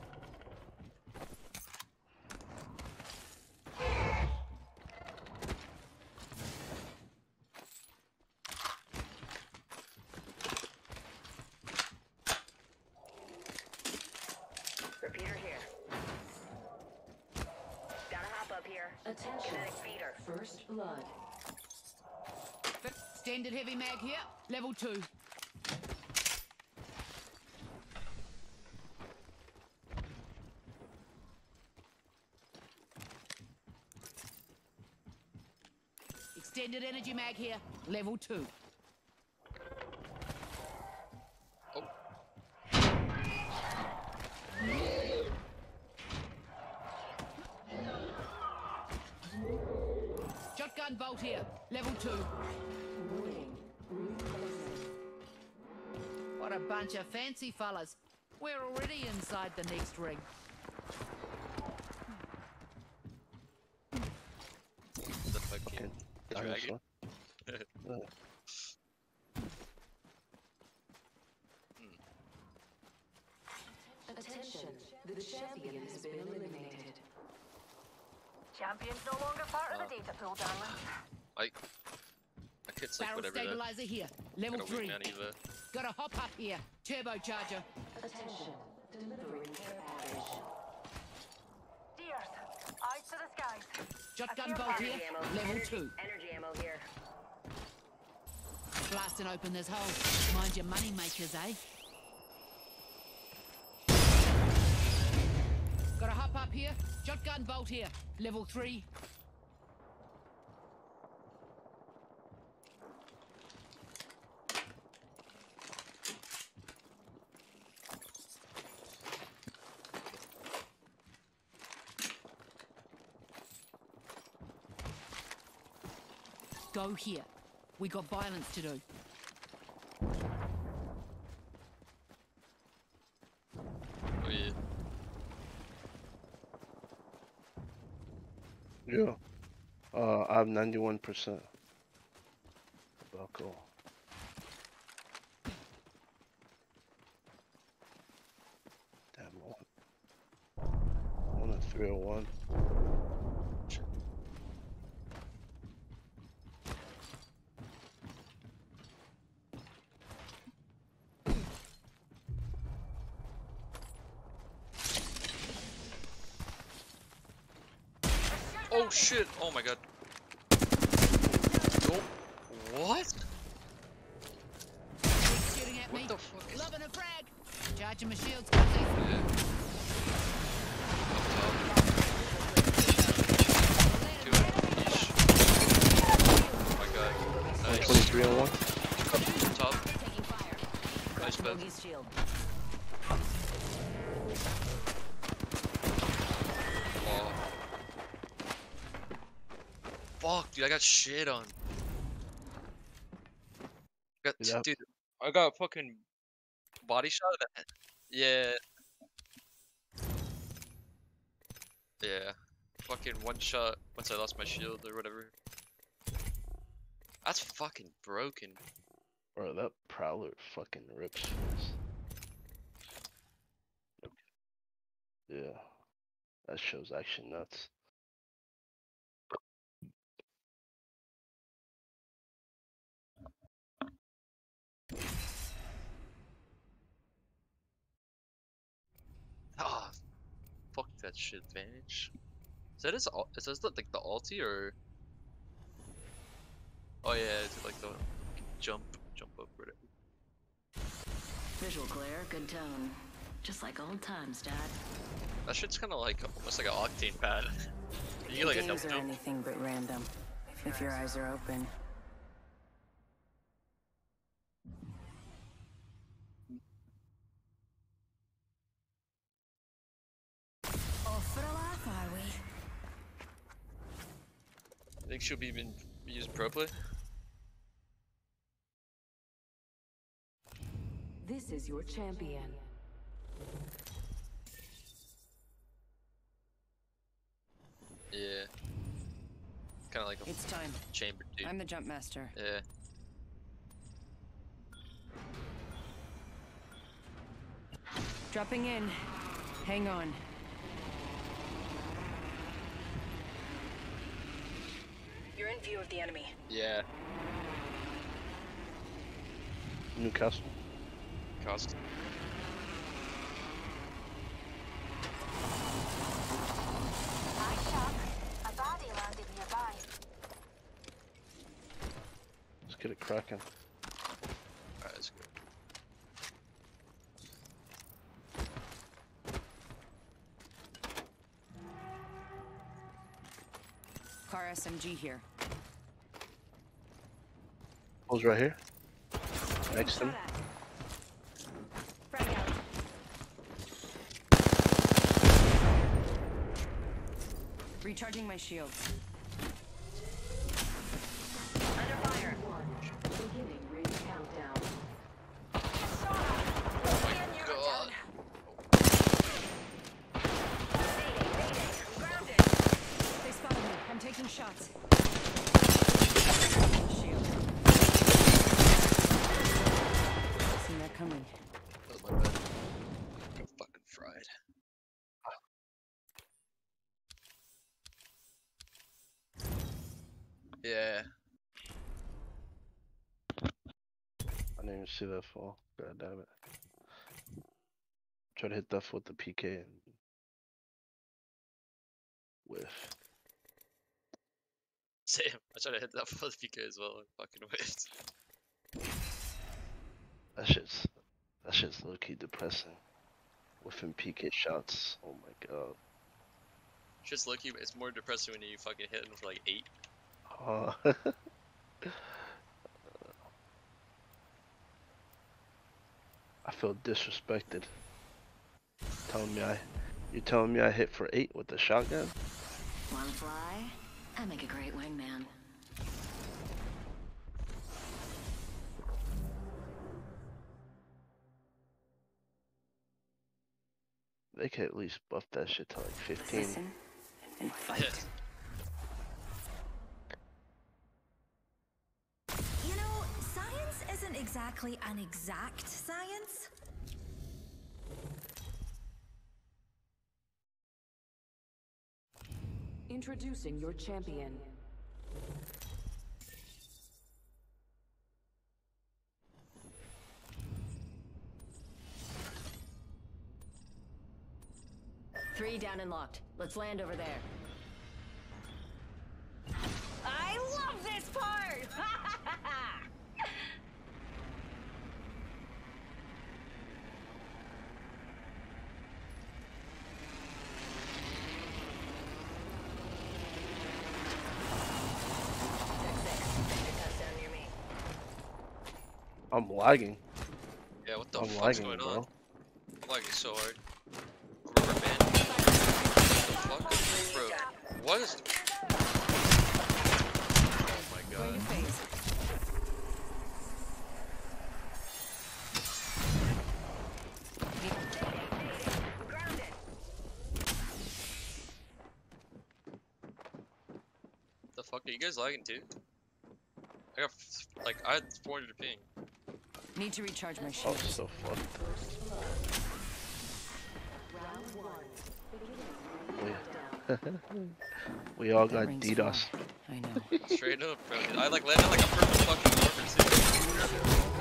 Repeater here. Gotta hop up here. Attention. Kinetic feeder. First blood. Extended heavy mag here. Level 2. Extended energy mag here. Level 2. Oh. Shotgun bolt here. Level 2. What a bunch of fancy fellas. We're already inside the next ring. The fucking dragon. Attention. The champion has been eliminated. Champion's no longer part of the data pool, darling. My kid's like Barrel whatever. stabilizer here. Level Got a 3. wingman Eva. Gotta hop up here. Turbocharger. Attention. Delivering care package. Dears, eyes to the skies. Shotgun I feel bolt energy here. ammo. Level Energy- 2. Energy ammo here. Blasting open this hole. Mind your money makers, eh? Gotta hop up here. Shotgun bolt here. Level 3. Go here. We got violence to do. Yeah. I have 91%. Buckle. Damn, one at 301. Oh shit! Oh my god. Oh, what? Shooting at me. What the fuck is Loving a frag. Charging my shields, Scotty. yeah. Oh my god. Nice. 23 on one. Top. Nice bed. Bogey's shield. Oh. Fuck, dude, I got shit on. Yeah. Dude, I got fucking body shot of that. Yeah. Yeah. Fucking one shot once I lost my shield or whatever. That's fucking broken. Bro, that Prowler fucking rips. Yeah. That show's actually nuts. Ah, fuck that shit, Vanish. Is that his? Is this like the ulti or? Oh yeah, it's like the jump up or whatever. Visual glare, good tone. Just like old times, Dad. That shit's kind of like almost like an octane pad. You get like a Games double are jump. anything but random. If your eyes are open. Off for a laugh, are we? I think she'll be even using pro play. This is your champion. Yeah. Kind of like a It's time. chamber dude. I'm the jump master. Yeah. Dropping in. Hang on. You're in view of the enemy. Yeah. Newcastle. Cost. Nice shot. A body landed nearby. Let's get it cracking. Alright, that's good. Car SMG here. Holes right here. Next to me. Frag out. Recharging my shields. Under fire. Beginning ring countdown. Oh my god. They spotted me. I'm taking shots. Shield. Seen that coming. That was my bad. Got fucking fried. Yeah. I didn't even see that fall. God damn it. Try to hit that with the PK and whiff. Same. I tried to hit that for the PK as well. I fucking whiffed. That shit's low key depressing. Whiffing PK shots. Oh my god. Just lucky, but it's more depressing when you fucking hit him for like 8. I feel disrespected. You telling me I hit for 8 with the shotgun? Wanna fly? I make a great wingman. They could at least buff that shit to like 15. Listen and fight. isn't exactly an exact science. Introducing your champion. Three down and locked. Let's land over there. I love this part! I'm lagging. Yeah, what the I'm fuck's lagging, going bro. on? I'm lagging so hard. Rubber band. What the fuck? Bro, what is... Oh my god. The fuck, are you guys lagging too? I got, like, I had 400 ping. Need to recharge my Oh, shield. so fun. We all got Rings DDoS. far. I know. Straight up, bro. I like landed like a purple fucking armor too.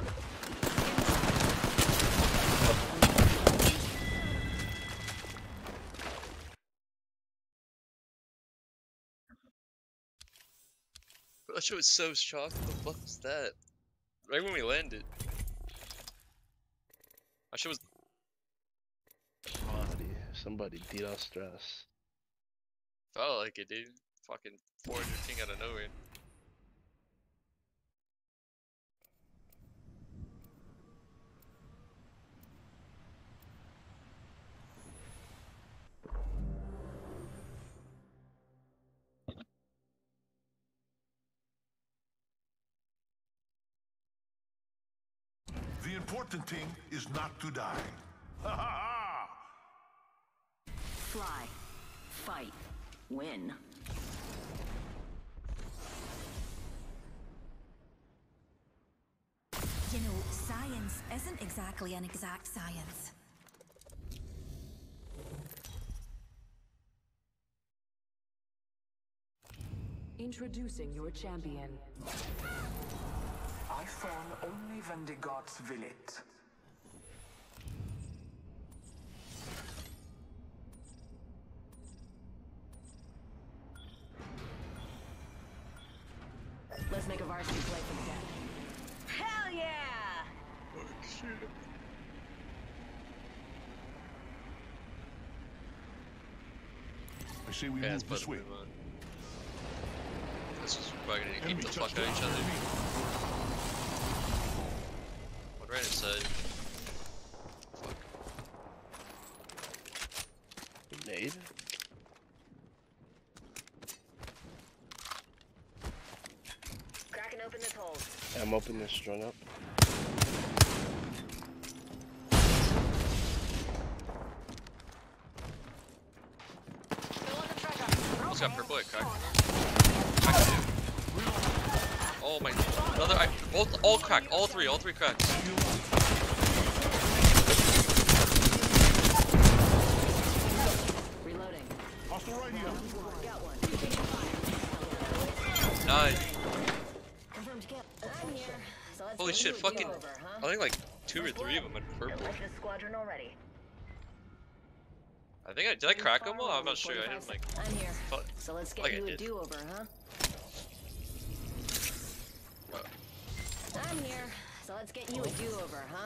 That shit was so shocked. What the fuck was that? Right when we landed. That shit was. Somebody DDoS stress. Felt like it, dude. Fucking 400 ping out of nowhere. The important thing is not to die. Ha ha ha! Fly. Fight. Win. You know, science isn't exactly an exact science. Introducing your champion. I fawn only when the gods will it. Let's make a varsity play for the death. Hell yeah! Oh shit. I say we Yeah, move this way. This is probably gonna eat the fuck out of each other. One right inside. Fuck. Nade? Cracking open this hole. I'm open this strung up. Almost got purple at crack. Oh my, another, all cracked, all three cracked. Reloading. Hostile right here. Got one. Nice. Confirmed kill. I'm here. So let's Holy get shit, you a fucking, do-over, huh? I think like 2 or 3 of them had purple. Like this squadron already. I think did I crack them all? I'm not sure, I didn't like. I'm here. Fuck. So let's get Like I you a did. do-over, huh? What? I'm here. So let's get you a do-over, huh?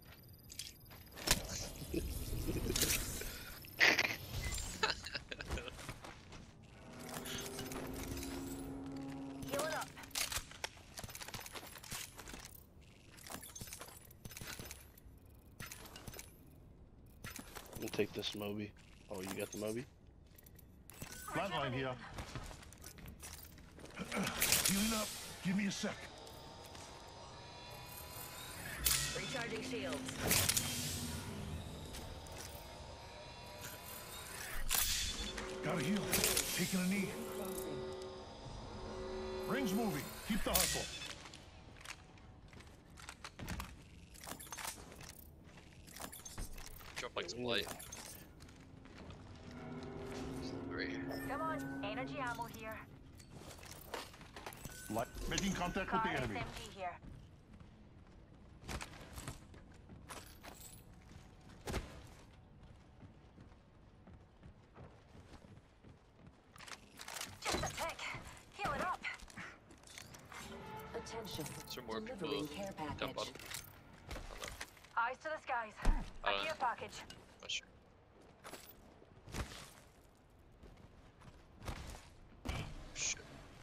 Heal it up. I'm gonna take this Moby. Oh, you got the Moby? Flatline here. Healing up. Give me a sec. Recharging shields. Gotta heal. Taking a knee. Ring's moving. Keep the hustle. some light. Great. Come on, energy ammo here. What? Making contact with the enemy. SMG here. Just a tick. Heal it up. Attention. Is there more people Delivering care down package. bottom? Eyes to the skies. A care package. Not sure. Shit.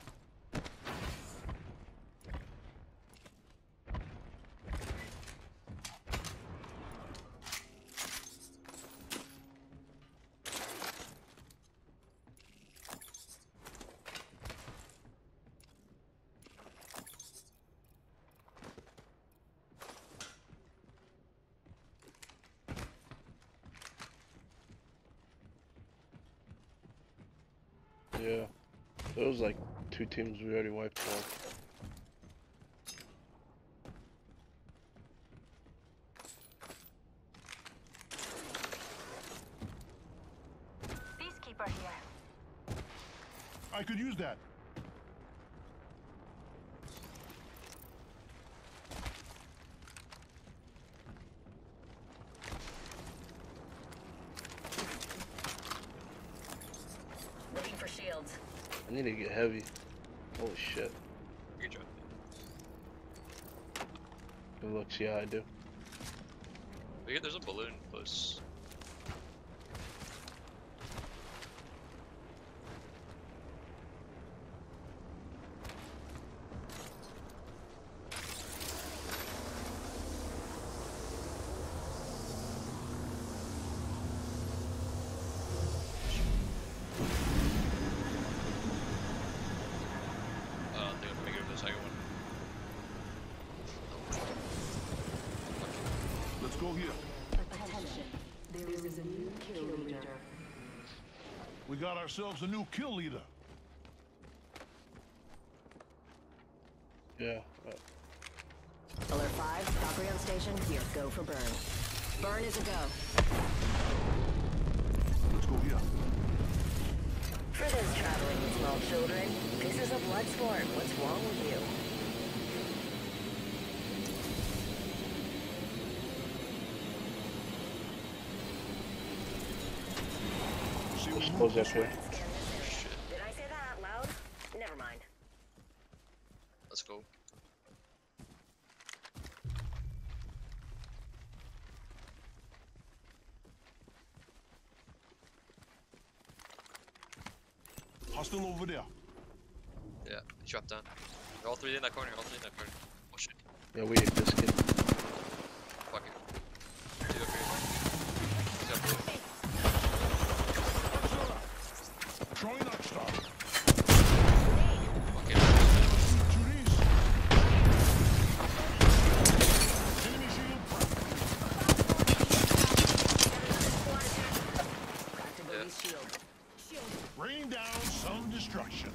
Yeah. There was like 2 teams we already wiped out. Peacekeeper here. I could use that. Looking for shields. I need to get heavy. Holy shit. Good job. Good looks, yeah, I do. There's a balloon close. I think I'm gonna go for the second one. Let's go here. Attention. There is a new kill leader. We got ourselves a new kill leader. Yeah. Alert 5, Valkyrie on station. Here, go for burn. Burn is a go. Let's go here. For those traveling with small children, this is a blood sport. What's wrong with you? Let's close that here. Did I say that out loud? Never mind. Let's go. Hostile over there. Yeah, he dropped down. They're all 3 in that corner, all 3 in that corner. Oh shit. Yeah, we ate this kid. Fuck it. 2 up here. He's up here. Throwing up star. Okay. Enemy shield. Activate shield. Rain down some destruction.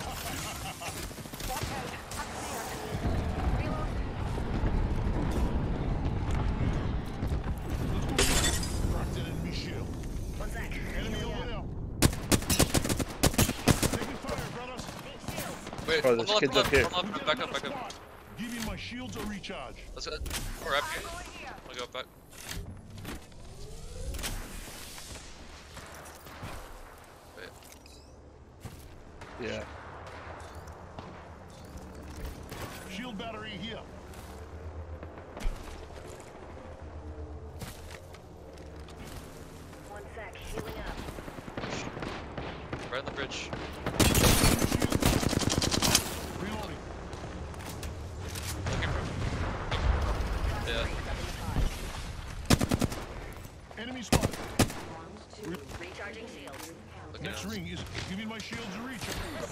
Cracked an enemy shield. One sec. Enemy over there. Taking fire, brothers. Wait, Bro, hold this on, kid's hold up on, here. hold on, back up, back up. Giving my shields a recharge. Let's go. We're up here. I'll go back. Wait. Yeah. Shield battery here. One sec. Healing up. Right on the bridge. Reloading. Looking for him. Yeah. Enemy spotted. Recharging shields. Looking Next at us. ring is giving my shields a recharge.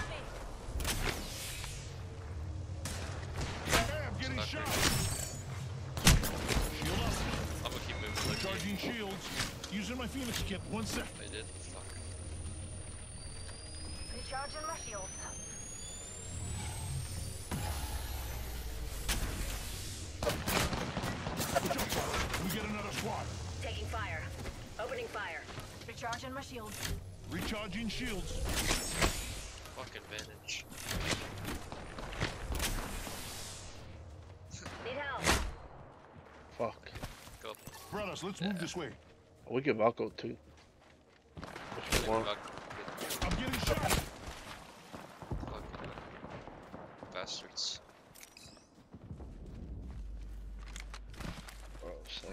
Hey, I'm getting Not shot. good. Shield up. I'm gonna keep moving. Like Charging shields. Using my Phoenix kit. 1 sec. I did. Fuck. Recharging my shields. We get another squad. Taking fire. Recharging my shields. Recharging shields. Fucking advantage. Need help. Fuck. Go. Brothers, let's move this way. We get Valko too. If you want. I'm getting shot. Fucking bastards. Oh, so.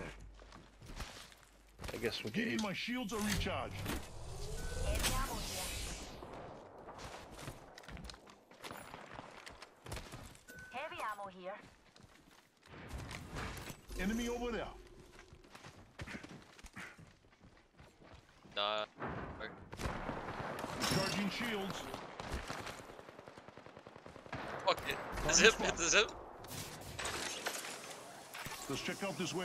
I guess we Getting gave. my shields are recharged. Heavy ammo here. Heavy ammo here. Enemy over there. Nah. Recharging shields. Fuck it. The zip, hit the zip. Let's check out this way.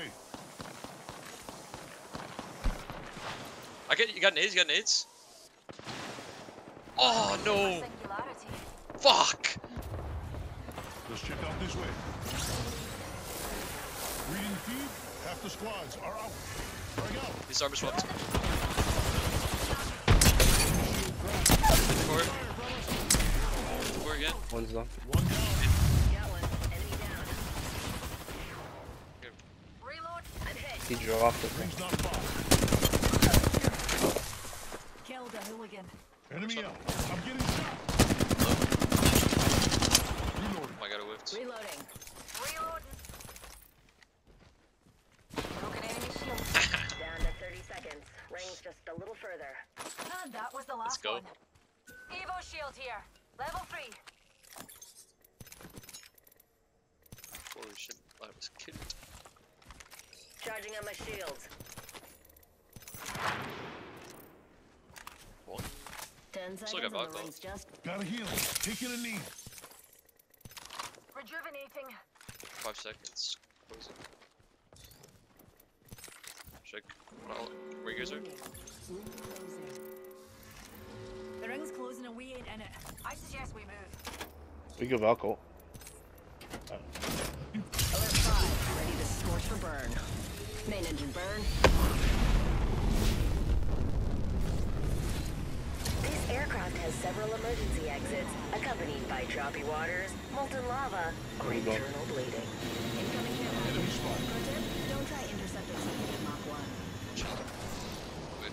You got nades, you got nades? Oh no! Singularity. Fuck! Let's check out this way. Reading feed. Half the squads are out. Frag out. These armor swapped. One again. One's done. One down. Got one. Enemy down. Reload. I'm hit. He dropped it. Rings not far. Killed a hooligan. Enemy out. I'm getting shot. Reloading. Oh my god, I whiffed. Reloading. Reloading. Broken enemy shield. Down to 30 seconds. Range just a little further. And that was the Let's last go. one. Evo shield here. Level 3. Holy shit, I was kidding. Charging on my shields. One. 10 Still seconds got and the Valko. ring's just... Gotta heal. Taking a knee. Rejuvenating. 5 seconds. Close it. Check. Where you guys are? The ring's closing and we ain't in it. I suggest we move. We give Valko. Alert 5. Ready to scorch for burn. Main engine burn. This aircraft has several emergency exits, accompanied by choppy waters, molten lava, or There you go. internal bleeding. Incoming care package. Enemy spot. Pro tip, don't try intercepting something at Mach 1. Wait.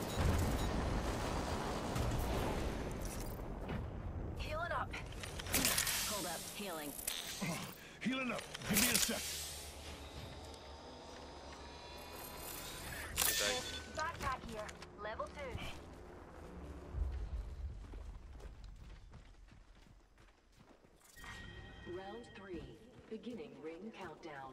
Healing up. Hold up, healing. Healing up. Give me a sec. Get back. Backpack here. Level 2. Round 3. Beginning ring countdown.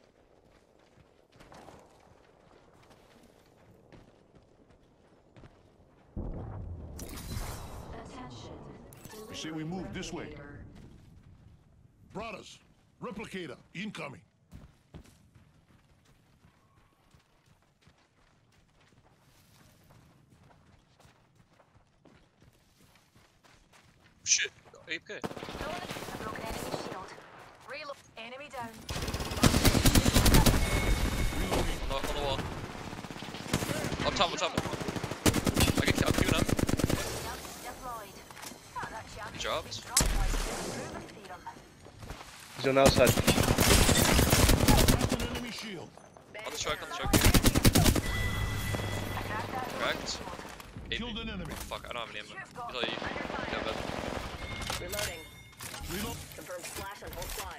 Attention. I say we move this way. Brothers, replicator incoming. Shit. APK. Broken enemy shield. Reload. Enemy down. On the wall. Up top, up top. I'm queuing up. Deployed. Ah, that chap He dropped. is strong like the proven theorem. He's on the outside. An enemy shield. On the truck, on the truck. Cracked. Killed an enemy. Fuck, I don't have any ammo. I'll tell you. Yeah, but Reloading. Reload. Confirmed splash on whole squad.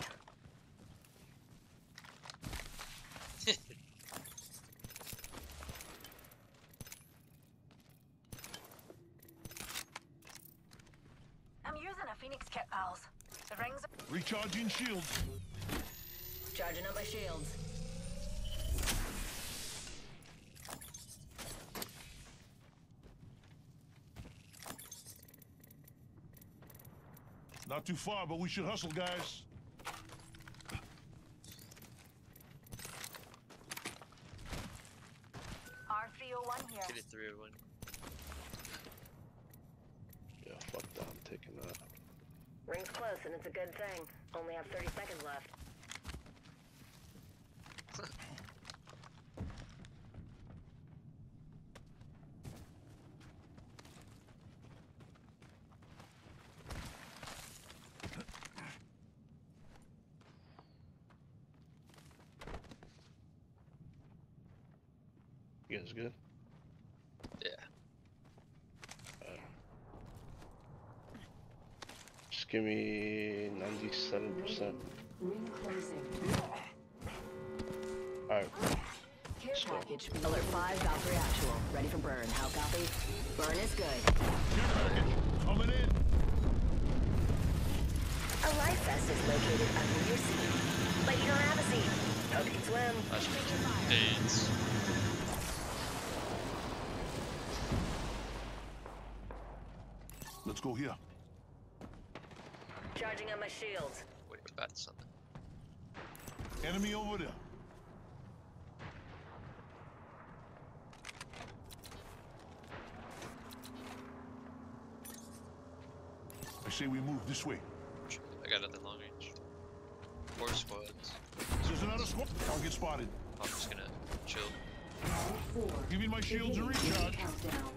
I'm using a Phoenix kit, pals. The rings are... Recharging shields. Charging up my shields. Not too far, but we should hustle, guys. R301 here. Get it 301. Yeah, fuck that. I'm taking that. Ring's close and it's a good thing. Only have 30 seconds left. You guys good? Yeah. Just give me 97%. Ring closing. Alright. Care package. Alert 5, Valkyrie actual. Ready for burn. How copy? Burn is good. Care package coming in. A life vest is located under your seat. But you don't have a seat. Hope you can swim. That's AIDS. Let's go here. Charging on my shields. Wait, we're back to something. Enemy over there. I say we move this way. I got nothing long range. 4 squads. There's another squad. I'll get spotted. I'm just gonna chill. 4. Give me my shields and recharge. Countdown.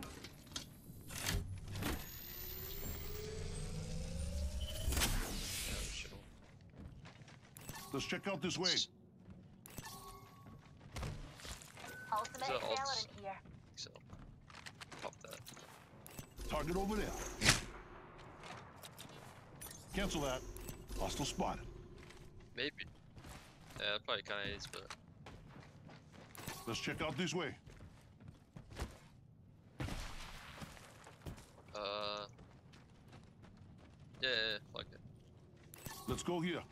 Chill. Let's check out this way. Ultimate Is that alt? accelerant here. So, pop that. Target over there. Cancel that. Hostile spotted. Maybe. Yeah, probably kind of is, but Let's check out this way. yeah, fuck it. Let's go here.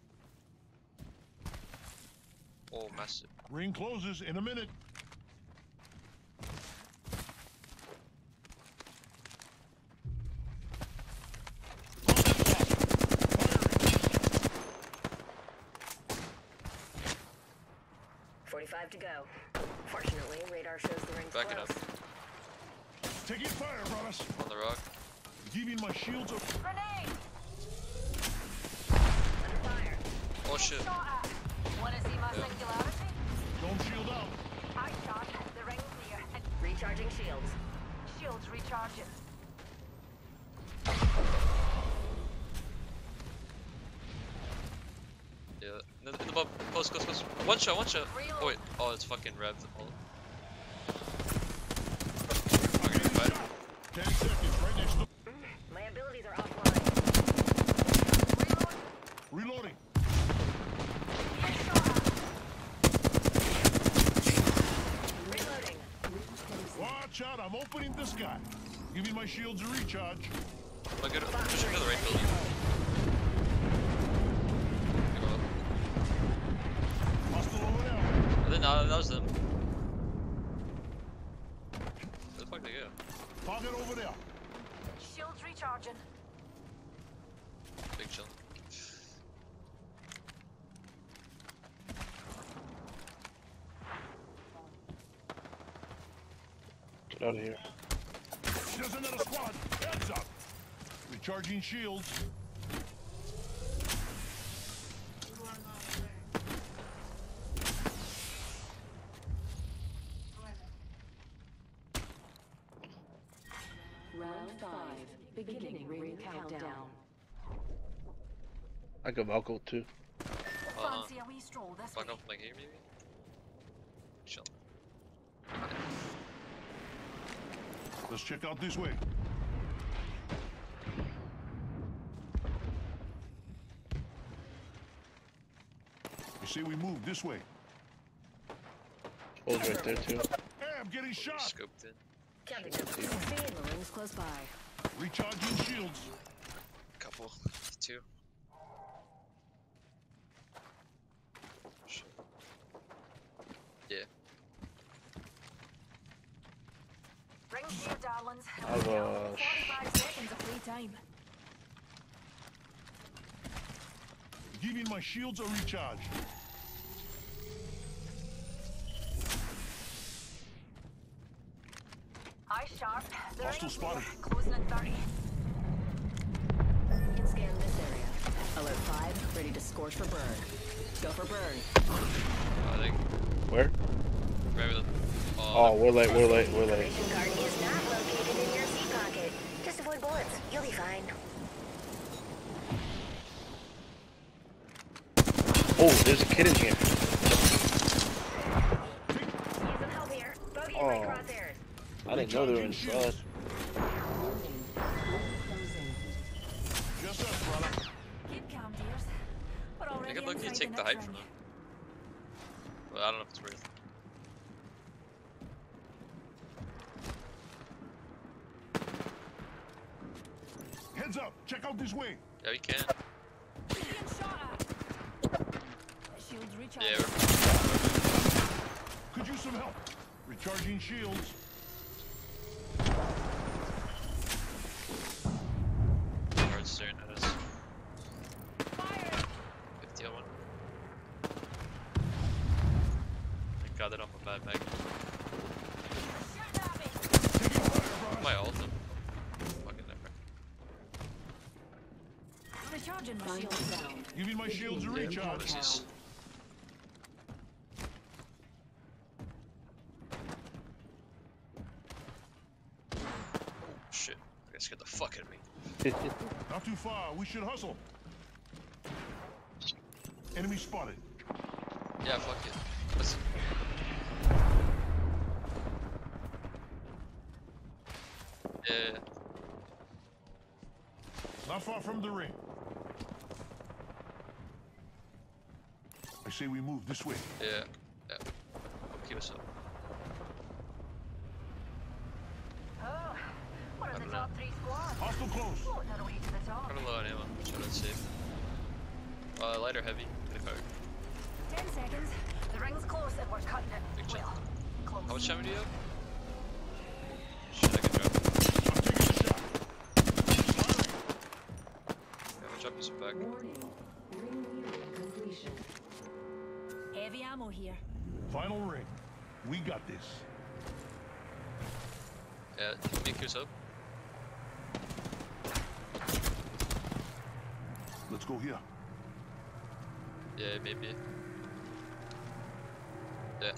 Oh, massive. Ring closes in a minute. To go. Fortunately, radar shows the ring's Back it close. up. Taking fire, brothers. On the rock. Giving my shields a Grenade! Under fire. Oh shit. Shot at. Wanna see my singularity? don't shield out. I shot. The ring's near. And Recharging shields. shields recharging. Yeah. In the bump. Close. One shot. Oh wait. Oh, it's fucking revved. Oh. Okay, fight. 10 seconds, right next to. My abilities are offline. Reloading. Reloading. Watch out, I'm opening this guy. Giving my shields a recharge. I'm gonna push him to the right building. Go up. Hostile over there. And then that was them. Where the fuck they go? Target over there. Shields recharging. Big jump. Get out of here. There's another squad. Heads up. Recharging shields. Round 5. Beginning ring countdown. I got Valko too. Fancy a wee stroll this way. Fuck off my game, maybe? Chill. Let's check out this way. You see, we move this way. Hole's right there too. Hey, I'm getting shot. Scoped in. Counting down to speed. The ring's close by. Recharging shields. Couple. 2. Shit. Yeah. Ring's near, darlings. I've 45 seconds of free time. Giving my shields a recharge. Eye sharp. The Hostile ring's spotted. near. Closing in 30. Can scan this area. Alert 5, ready to scorch for burn. Go for burn. I think. Where? Maybe the. Oh, we're late. Mission card is not located in your seat pocket. Just avoid bullets. You'll be fine. Oh, there's a kid in here. Need some help here. Bogey Oh, I didn't know they were inside. Just us, brother. Keep calm, dears. We're I already could look you inside take the next hype from ring. him. Well, I don't know if it's worth it. Heads up. Check out this way. Yeah, we can. Being shot at. Shields recharge. Yeah, Could use some help. Recharging shields. hard staring at us. 50 on one. Thank God that I'm a bad mag. My ult him. Fucking never. Recharging my shields down. Giving my shields a recharge. This shit. I got scared the fuck out of me. Not too far. We should hustle. Enemy spotted. Yeah, fuck it. Listen. Yeah. Not far from the ring. I say we move this way. Yeah. Yeah. Keep us up. Oh, one of the top 3 squads. Hostile close. Floating our way to the top. Running low on ammo, so that's safe. Light or heavy? Pretty hard. 10 seconds. The ring's close and we're cutting it. Big jump. Well, close. How much time do you have? Shit, I can drop. I'm taking a shot. Yeah, I'll drop you some back. Heavy ammo here. Final ring. We got this. Yeah, make yours up. Let's go here. Yeah, maybe. Yeah.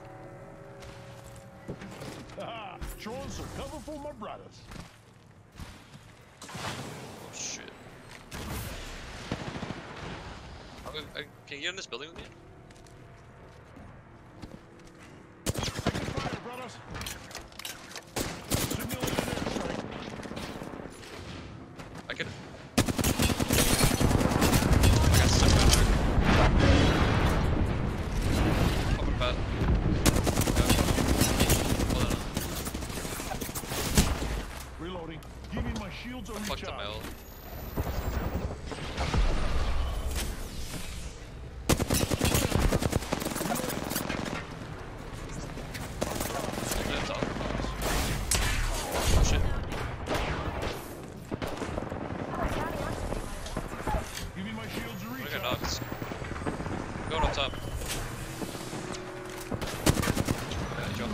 Haha, showing some cover for my brothers. Oh shit. Can you get in this building with me? Taking fire, brothers. Simulated airstrike. I can. I got stuck on her. Popping bat. Hold on. Reloading. Giving my shields a I fucked up my recharge. ult. Oh shit. Giving my shields a I got recharge. knocked. Going up top. Yeah, jump.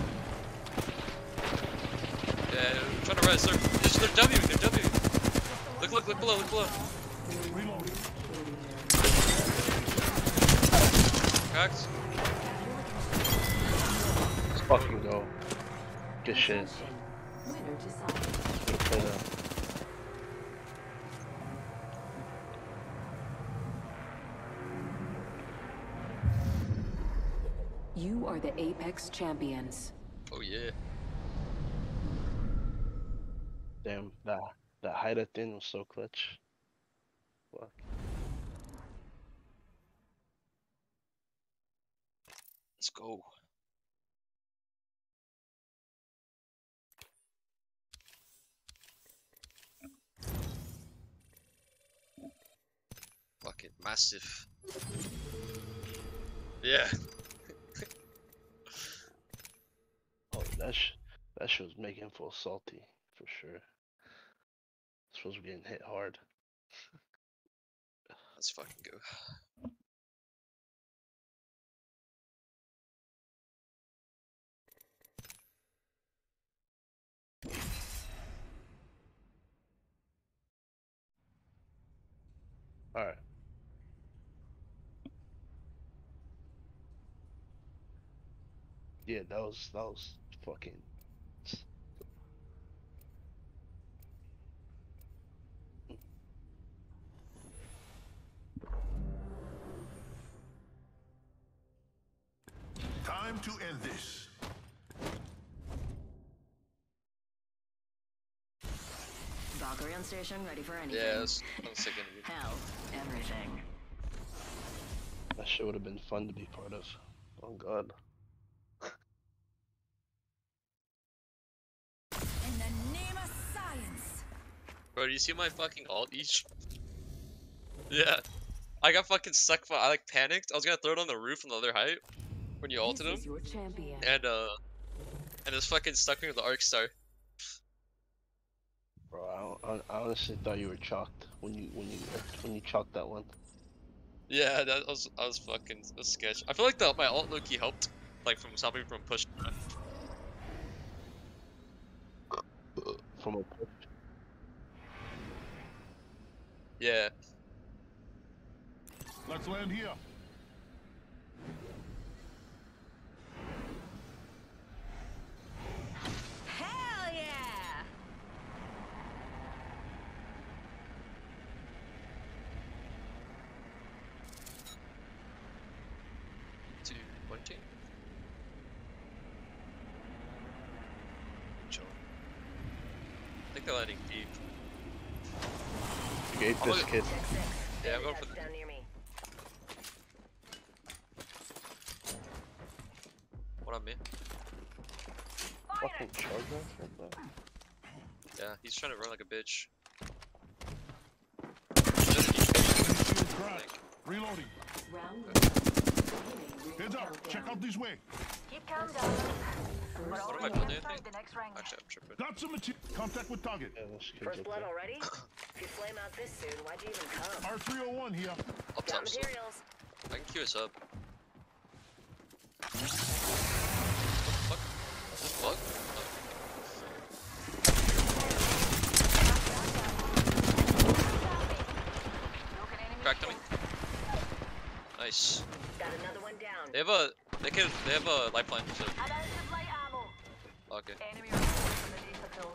Yeah, I'm trying to res. They're W. They're W. Look below. Look below. Reloading. Cracked. Let's fucking go. Good shit. Winner decided. Good play though. You are the Apex champions. Oh yeah. Damn, that Haida thing was so clutch. Fuck. Let's go. Fucking massive. Yeah. Oh, that shit was making him feel salty for sure. Supposed to be getting hit hard. Let's fucking go. All right. Yeah, that was fucking. Time to end this. carry-on station ready for anything. Yeah, that's one second. Hell, everything. That shit would have been fun to be part of. Oh god. In the name of science. Bro, do you see my fucking ult each? Yeah. I got fucking stuck. I like panicked. I was gonna throw it on the roof on the other height when you ulted him, Your champion. and it's fucking stuck me with the arc star. Bro, I honestly thought you were chalked when you chalked that one. Yeah, that was fucking a sketch. I feel like my ult Loki helped, like from stopping me from pushing. From a push. Yeah. Let's land here. Hell yeah! 220. Chill. I think they're landing deep. You ate this kid. Yeah, I'm going for the. Down near me. What on me? Fucking charge that shit, bro. Yeah, he's trying to run like a bitch. Shield cracked. Reloading. Heads up. Check out this way. Keep calm down. We're What am I already building? inside the next ring. Actually, I'm tripping. Got some material. Contact with target. Yeah, this kid's First up blood there. already? If you flame out this soon, why'd you even come? R301 here. Up Got top still. materials. I can queue us up. What the fuck? Cracked on me. Nice. Got another one down. They have a lifeline. So. I'm out of light ammo. Okay. Enemy are from the data pool.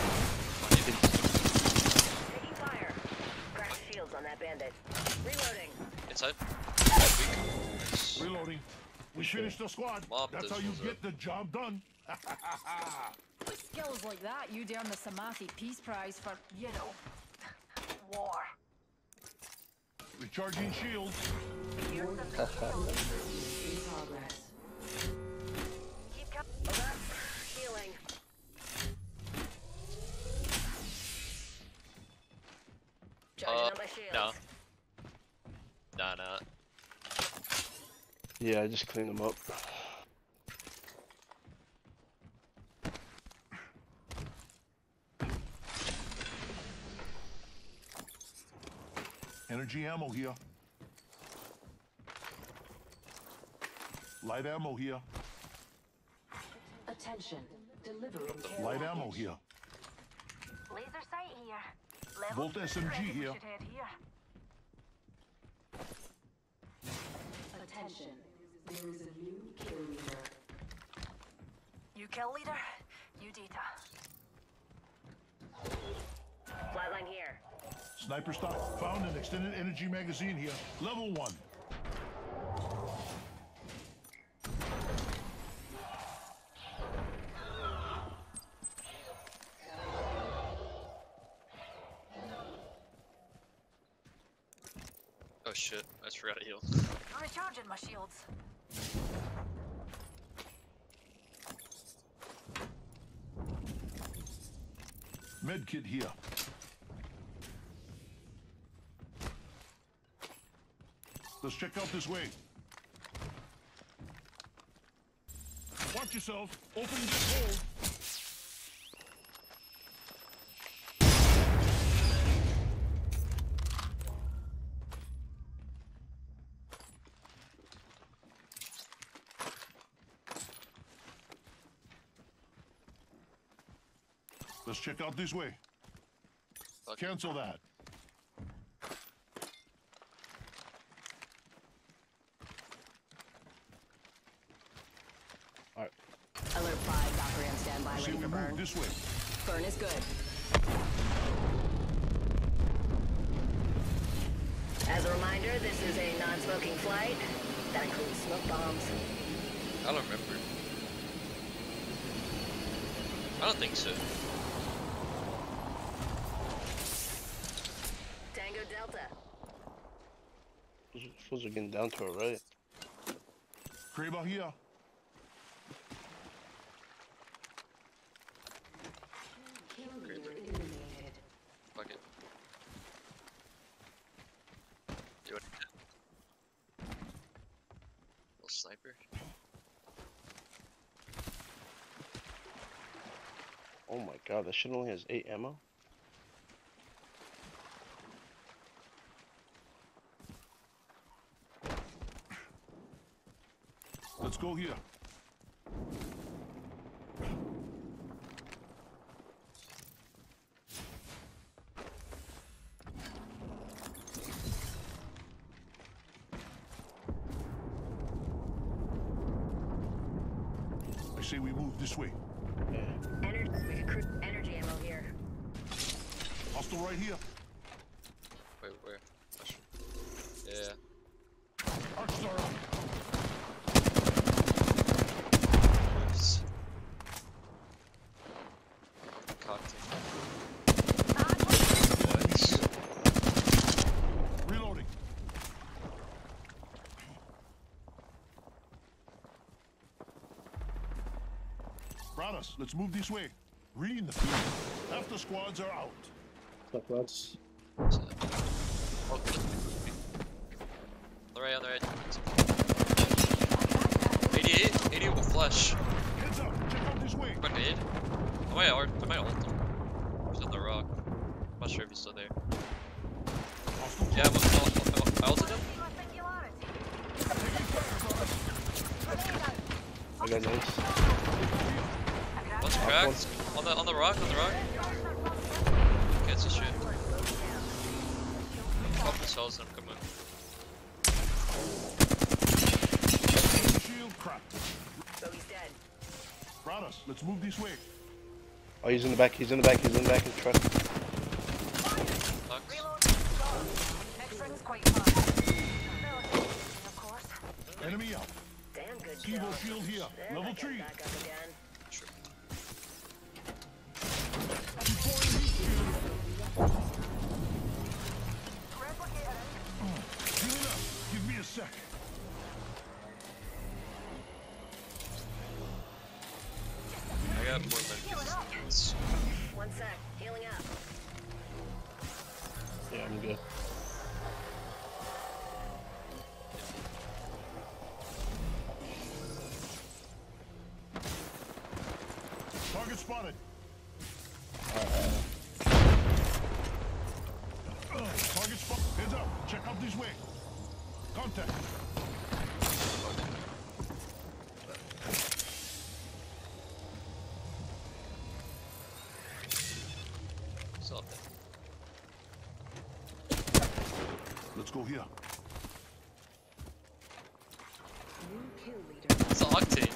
Taking fire. Cracked shields on that bandit. Reloading. Inside. Nice. Reloading. We finished the squad. Mob That's this how you was get the job done. With skills like that, you'd earn the Samathi Peace Prize for, You know, war. Recharging shields. Here's the big shield. In progress. Keep coming. Hold up. Healing. Charging on my shields. No. Nah. Yeah, I just cleaned them up. Energy ammo here. Light ammo here. Attention. Delivering care Light package. ammo here. Laser sight here. Level Volt 2 SMG ready. We here. should head here. Attention. There is a new kill leader. You kill leader, you data. Flatline here. Sniper stock. Found an extended energy magazine here. Level 1. Oh shit, I just forgot to heal. I'm recharging my shields. Medkit here. Let's check out this way. Watch yourself. Open this hole. Let's check out this way. Okay. Cancel that. Alert 5, Valkyrie on standby, See ready we for burn. move this way. Burn is good. As a reminder, this is a non-smoking flight. That includes smoke bombs. I don't remember. I don't think so. Fools are getting down to her right. Kraber here. Fuck it. You want it? Little sniper. Oh my god, that shit only has 8 ammo? Let's go here. I say we move this way. Energy ammo here. Hostile right here. Wait, where? Yeah. Arcstar up. Oops. Cocked. Reloading. Brothers, let's move this way. Re in the field. Half the squads are out. Fuck, lads. Oh, on the right. 88 will flush. Heads up, check out this way. Got nade. I might ult him. He's on the rock. I'm not sure if he's still there. Yeah, I ulted him. I got nice. One's cracked. On the rock. Gets the shit. Pop the cells and come in. Shield cracked. So he's dead. Brothers, let's move this way. Oh, he's in the back in the truck. Enemy out. Damn good Evo job. shield here. There, Level I got 3. back up again. Healing up. Give me a sec. I got more medkits. One sec. Healing up. Yeah, I'm good. Target spotted. Target spot. Heads up. Check out this way. Contact. It's up there. Let's go here. New kill leader. It's the Octane.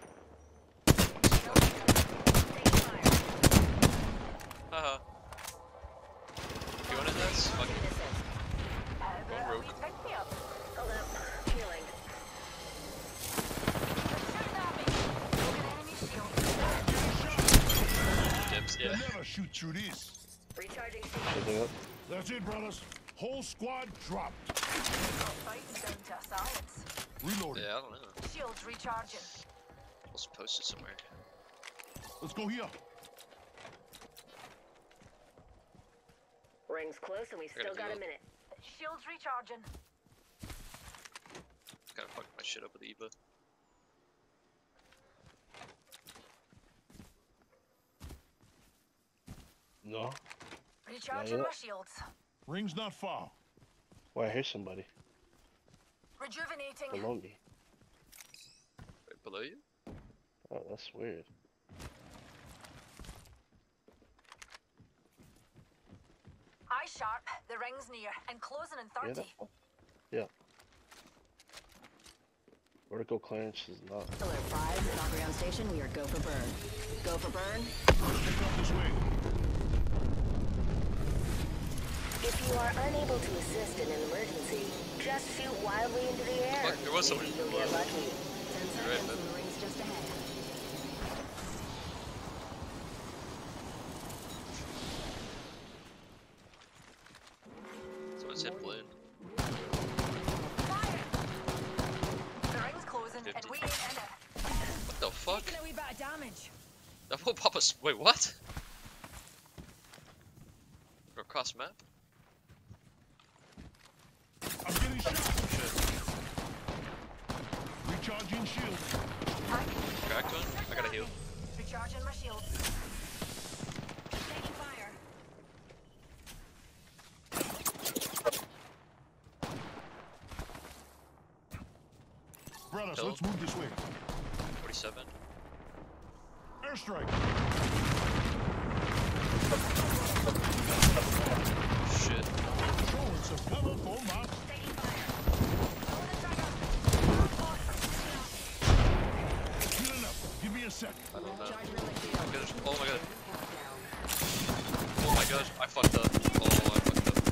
Haha. You wanted this? Fuck it. Go rogue. Hold up. Healing. Dips, yeah. They never shoot through these. Recharging Shooting up. That's it, brothers. Whole squad dropped. Fighting's down to a science. Reloading. Yeah, I don't know. Shields recharging. Let's post it somewhere. Let's go here. Rings close and we still got a minute. Shields recharging. Gotta fuck my shit up with Eva. No. Recharging yet. my shields. Ring's not far. Why, I hear somebody Rejuvenating. below me. Right below you? Oh, that's weird. Eye sharp. The ring's near and closing in 30. Yeah, that's fine. Yeah. Vertical clearance is not. Alert 5, Valkyrie on station. We are go for burn. Go for burn. Check out this way. If you are unable to assist in an emergency, just shoot wildly into the air. Fuck, there was someone. Maybe you'll get lucky. 10 You're right, seconds man. and the ring's just ahead. Someone's hit balloon. Fire! damage. That won't pop us. Wait, what? Or cross map? I'm getting shot. Recharging shield. Cracked one? I gotta heal. Recharging my shield. Taking fire. Brothers, Hill. let's move this way. 47. Airstrike. Shit. Throwing some cover for my. Taking fire. Pull the trigger. Good enough. Give me a sec. I don't know. Oh my god. Oh my gosh, I fucked up. Oh, I fucked up.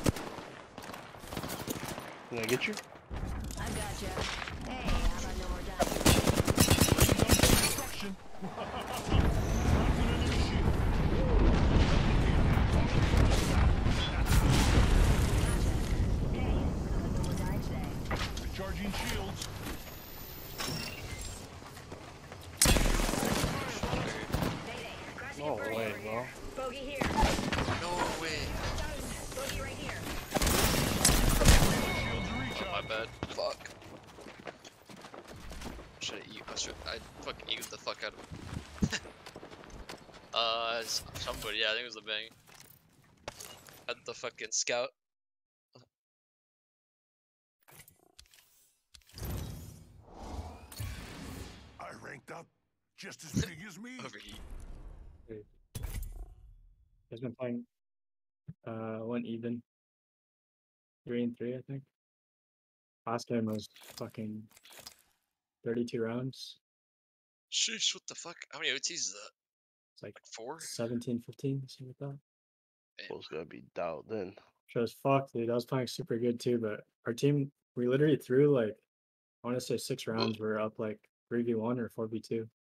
Can I get you? I gotcha. Hey, how about no more dice? Destruction. Crafting another shield. Hey, how about no more die today? Recharging shields. No way, bro. Bogey here. No way. Bogey right here. Shields are Oh, recharged. my bad. Fuck. Should I fucking eat the fuck out of him. Somebody, yeah, I think it was the bang. Had the fucking scout. I ranked up just as big as me. Overheat. He's been playing one even. 3-3, I think. Last game was fucking 32 rounds. Sheesh, what the fuck? How many OTs is that? It's like 4? 17, 15, something like that. Supposed to be dialed in. Sure as fuck, dude. I was playing super good too, but our team, we literally threw like, I want to say 6 rounds. We were up like 3v1 or 4v2. I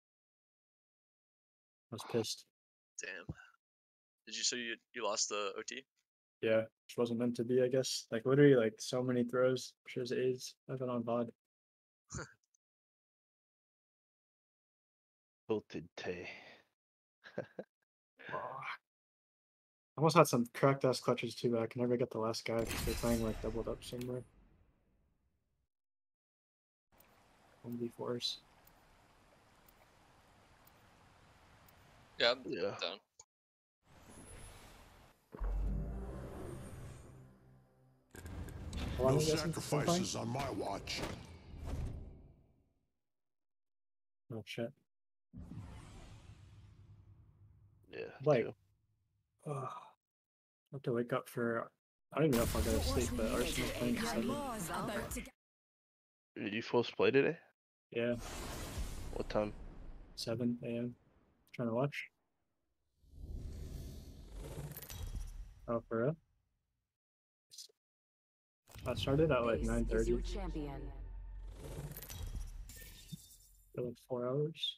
was pissed. Damn. Did you say you lost the OT? Yeah, which wasn't meant to be, I guess. Like literally, like so many throws. Shows AIDS. I've been on VOD. Tilted Tay. I almost had some cracked ass clutches too, but I can never get the last guy because they're playing like doubled up somewhere. 1v4s. Yeah, I'm Yeah. down. How long No are you guys been playing? sacrifices on my watch. Oh shit. Yeah. Like, two. I have to wake up for. I don't even know if I'll go to sleep, but Arsenal's playing at 7. Law's about to get Are you supposed to play today? Yeah, What time? 7 a.m. Trying to watch. Oh, for real? I started at like 9:30 champion. for like 4 hours.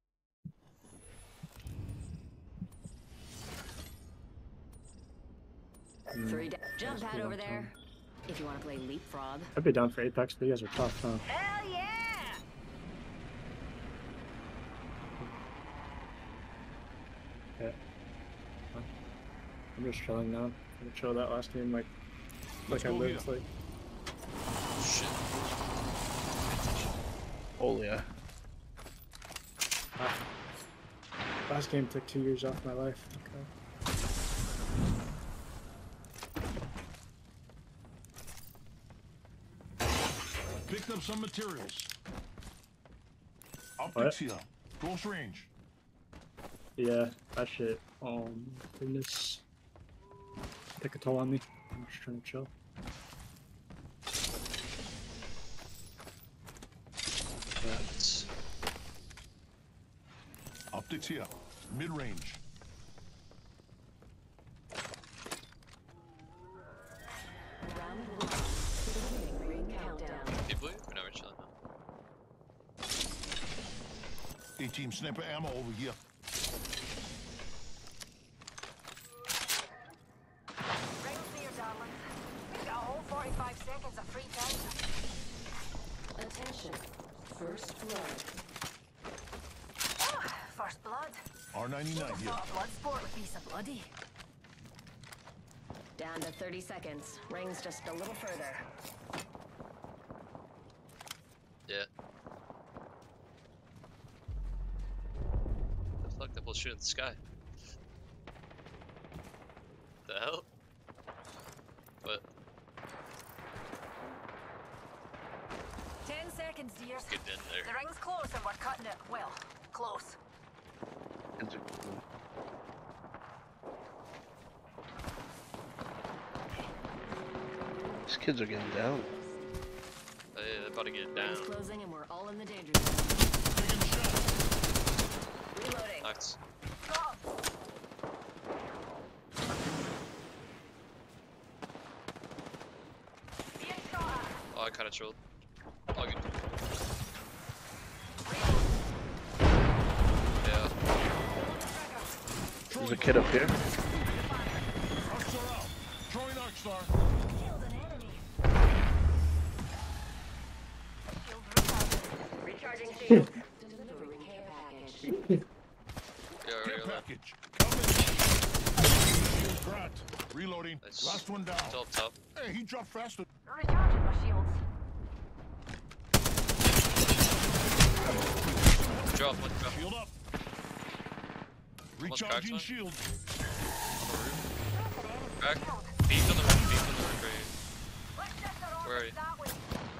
Jump That's pad pretty over long there. time. If you want to play leapfrog. I'd be down for Apex, but you guys are tough, huh? Hell yeah! Yeah. I'm just chilling now. I'm gonna chill that last game like Let's I go lived here. like Shit. Oh yeah. last game took 2 years off my life. Okay. Picked up some materials. What? Optics here. Close range. Yeah, that shit. Goodness. Take a toll on me. I'm just trying to chill. That's... Optics here. Mid-range. Round 1. Beginning ring countdown. People? We know we're chilling now. A-team sniper ammo over here. Ring clear, darling. We've got a whole 45 seconds of free time. Attention. First blood. R99 here. Blood sport would be so bloody. Down to 30 seconds. Rings just a little further. Yeah. The fuck, that bullshit in the sky. The hell? What? 10 seconds, dears. Get in there. The ring's close and we're cutting it. Well, close. Kids are cool. These kids are getting down. Hey, they're about to get Rings down. closing and we're all in the danger zone. Reloading. Nice. Got 'em. Being shot at. Oh, I kinda trolled. Oh, good. Yeah. There's a kid up here. Arcs are out. Throwing arc star. Killed an enemy. Shield recharged. Recharging shields. Delivering care package. Yeah, Care right. package. Coming. Shield cracked. Reloading. Nice. Last one down. Still up top. Hey, he dropped faster. Recharging my shields. Drop, one drop. Shield up. Almost cracked Recharging one. shield. Crack. Beat on the roof, beat on the roof right Let's test our Where are you? that way.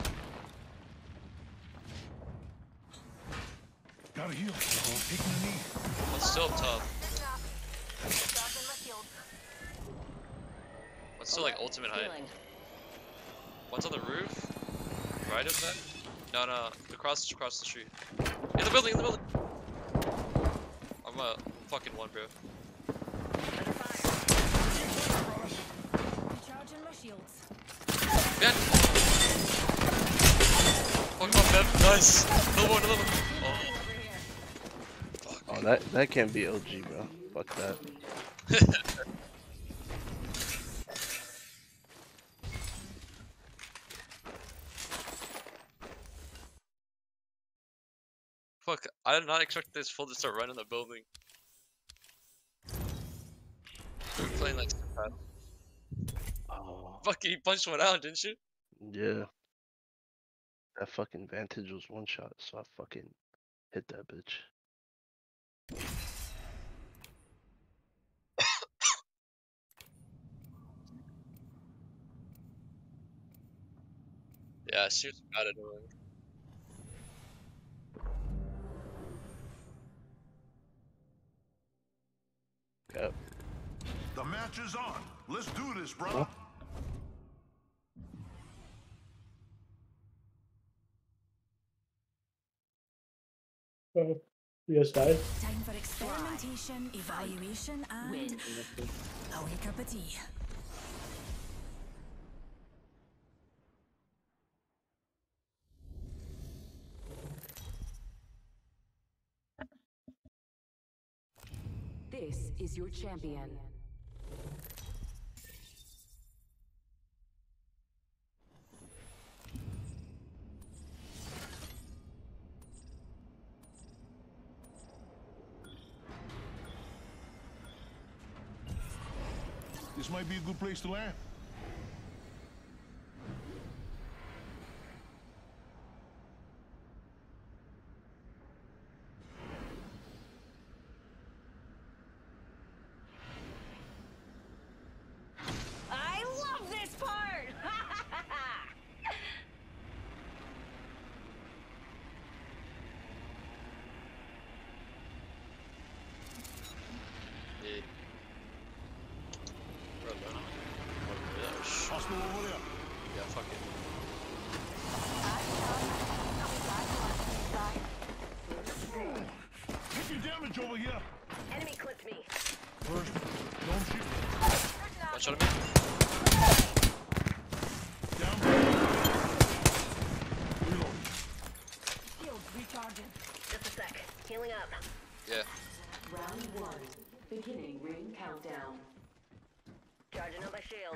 Gotta heal. Taking a knee. here. One's still up top. Recharging my shields. One's still like ultimate height. Healing. One's on the roof. Right of that? No, no. Across the street. In the building, in the building! I'm fucking one, bro. Recharging my shields. Ben! Fuck off, Ben. Nice! Another one, another one. Oh, that can't be OG, bro. Fuck that. Fuck, I did not expect this fool to start running the building. We're playing like bad. Oh, Fuck, you punched one out, didn't you? yeah. That fucking Vantage was one shot, so I fucking hit that bitch. Yeah, she was bad at doing. Yep. The match is on. Let's do this, bro. You guys died? Time for experimentation, evaluation, and a wee cup of tea. This is your champion. This might be a good place to land. I love this part! Yeah. Bro, man. That was Hostile over there. yeah, fuck it. Taking damage over here. Enemy clipped me. First, don't shoot. One shot at me. Down. Reload. Shields recharging. Just a sec. Healing up. Yeah. Round one. Beginning ring countdown. Charging up my shields.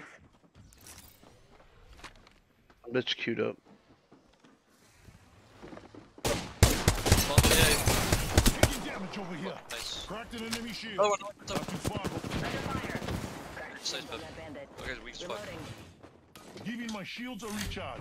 Bitch queued up. Well, yeah. Taking damage Watch over here. Nice. Cracked an enemy shield. Oh, Not too far. Nice, but okay, weak as fuck. Giving my shields a recharge.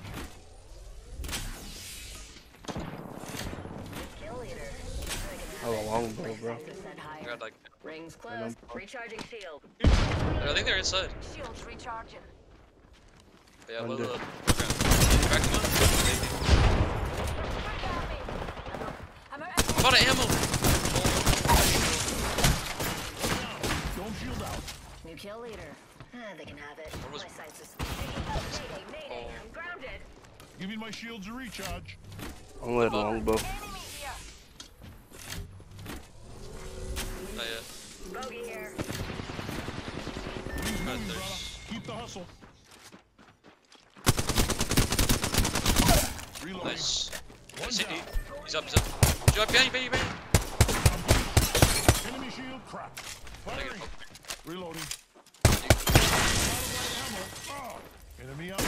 Kill leader. Oh, a longbow, bro. I got like. Rings close. Recharging shield. I think they're inside. Shields recharging. Yeah, Under. look. Crack them up. I'm I'm out of ammo. Don't shield out. New kill leader. They can have it. What was- My sights is. Mayday. I'm grounded. Giving my shields a recharge. I'm gonna let a longbow. enemy here. Not yet. Bogey here. Please Right move, there. brother. Keep the hustle. Reloading. Nice. One CD. down. He's up. He's up. Drop behind you, behind you. Enemy shield cracked. Firing. Reloading. Oh, enemy up. I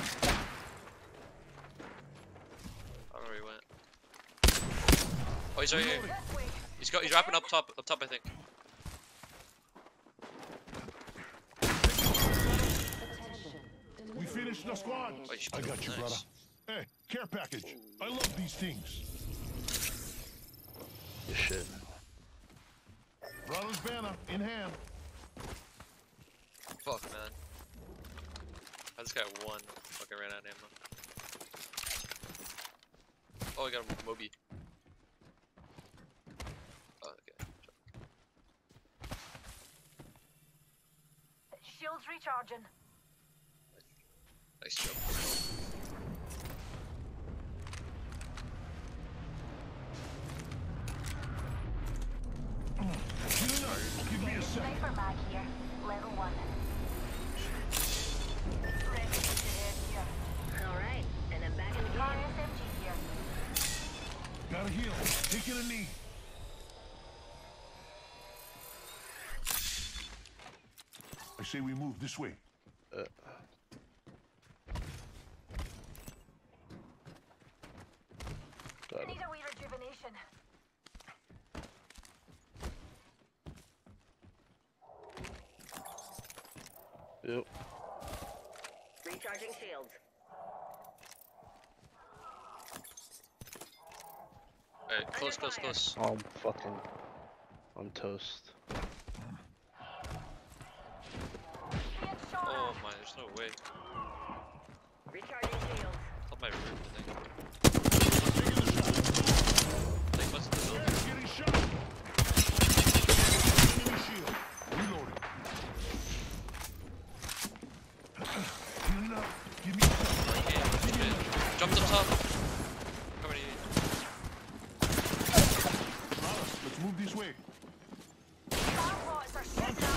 don't know where he went. Oh, he's right here. He's wrapping up top, I think. We finished the squad. Oh, I got you, nice. brother. Hey, care package. I love these things. Good shit. Brother's banner in hand. Fuck, man. I just got one. Fucking ran out of ammo. Oh, I got a Moby. Oh, okay. Shields recharging. Nice jump. Give me a sec. Sniper mag here. Level 1. Ready to head here. Alright, and I'm back in the Car game. SMG here. Gotta heal. Taking a knee. I say we move this way. Got Need him. a wee rejuvenation. Yep. Recharging shields. Alright, close, close, close. Oh, I'm toast. Oh my, there's no way. Recharging shields. Up my roof, I think. Like, what's the building? Getting shot. Enemy shield. Reloading. Healing up. Give me a sec. Okay, jumped up top. Coming to you. Brother, let's move this way. Robots are shooting up.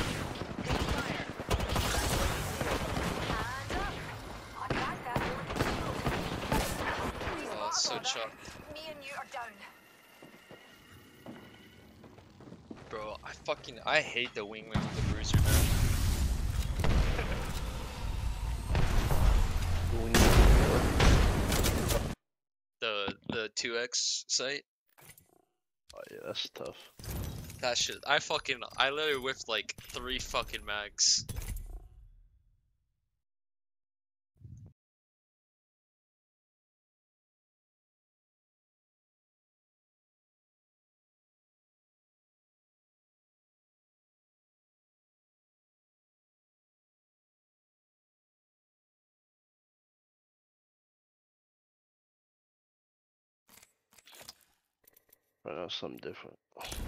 Hands up. I got that. Oh, so chucked. Me and you are down. Bro, I hate the wingman with the bruiser, man. The 2x sight. Oh yeah, that's tough. That shit, I literally whiffed like 3 fucking mags. Right now, something different.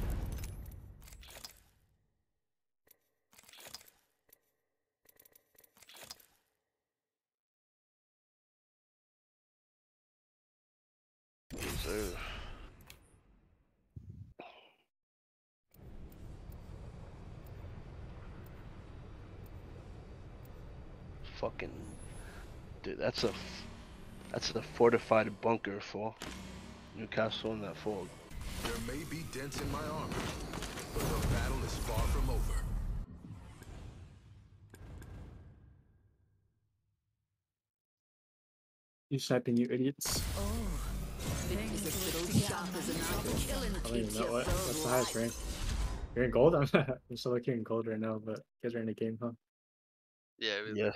Reserve. Fucking dude, that's a fortified bunker for Newcastle in that fog. There may be dents in my armor, but the battle is far from over. You sniping, you idiots. Oh, things have Shop is enough. Killing I don't even know what's the highest rank. You're in gold? I'm still looking in gold right now, but you guys are in a game, huh? Yeah. Yes.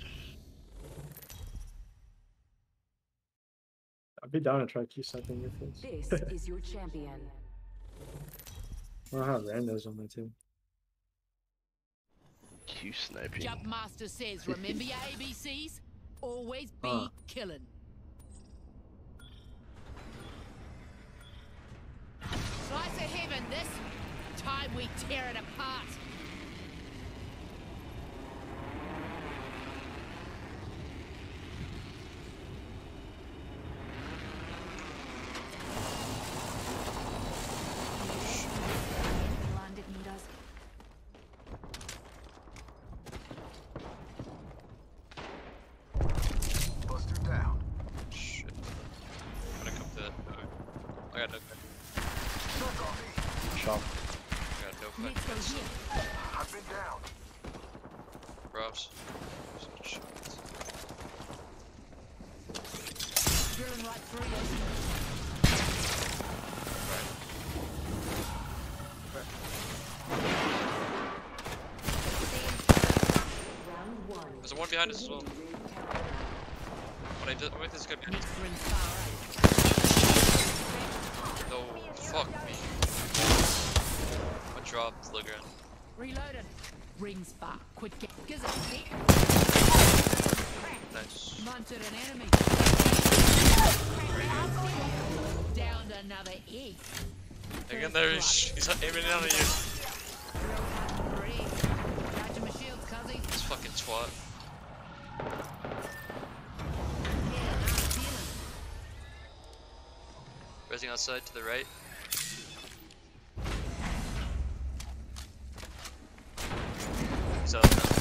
I'd be down to try to keep something your face. This is your champion. I don't have randos on my team. Q sniping. Jumpmaster says, remember your ABCs? Always be killing. Slice of heaven, this time we tear it apart. Landed near us. Buster down. Shit. I'm gonna come to that. I got no gun. Look on me. Chop. I got no Let's go gun. here. I've been down. Props. Such shots. Drilling right through you. Round one. There's a one behind us as well. What I did, wait, this is gonna be. Next ring far No, fuck me. I dropped to the ground. Reloaded. Rings far. Quick get. Gives it a Nice. Munted an enemy. Downed another egg. Hang in there, he's aiming down at you. Charging my shields, cuzzy. This fucking twat. Rising outside to the right. He's up now.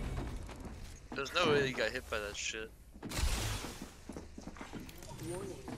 There's no way he got hit by that shit. Warning.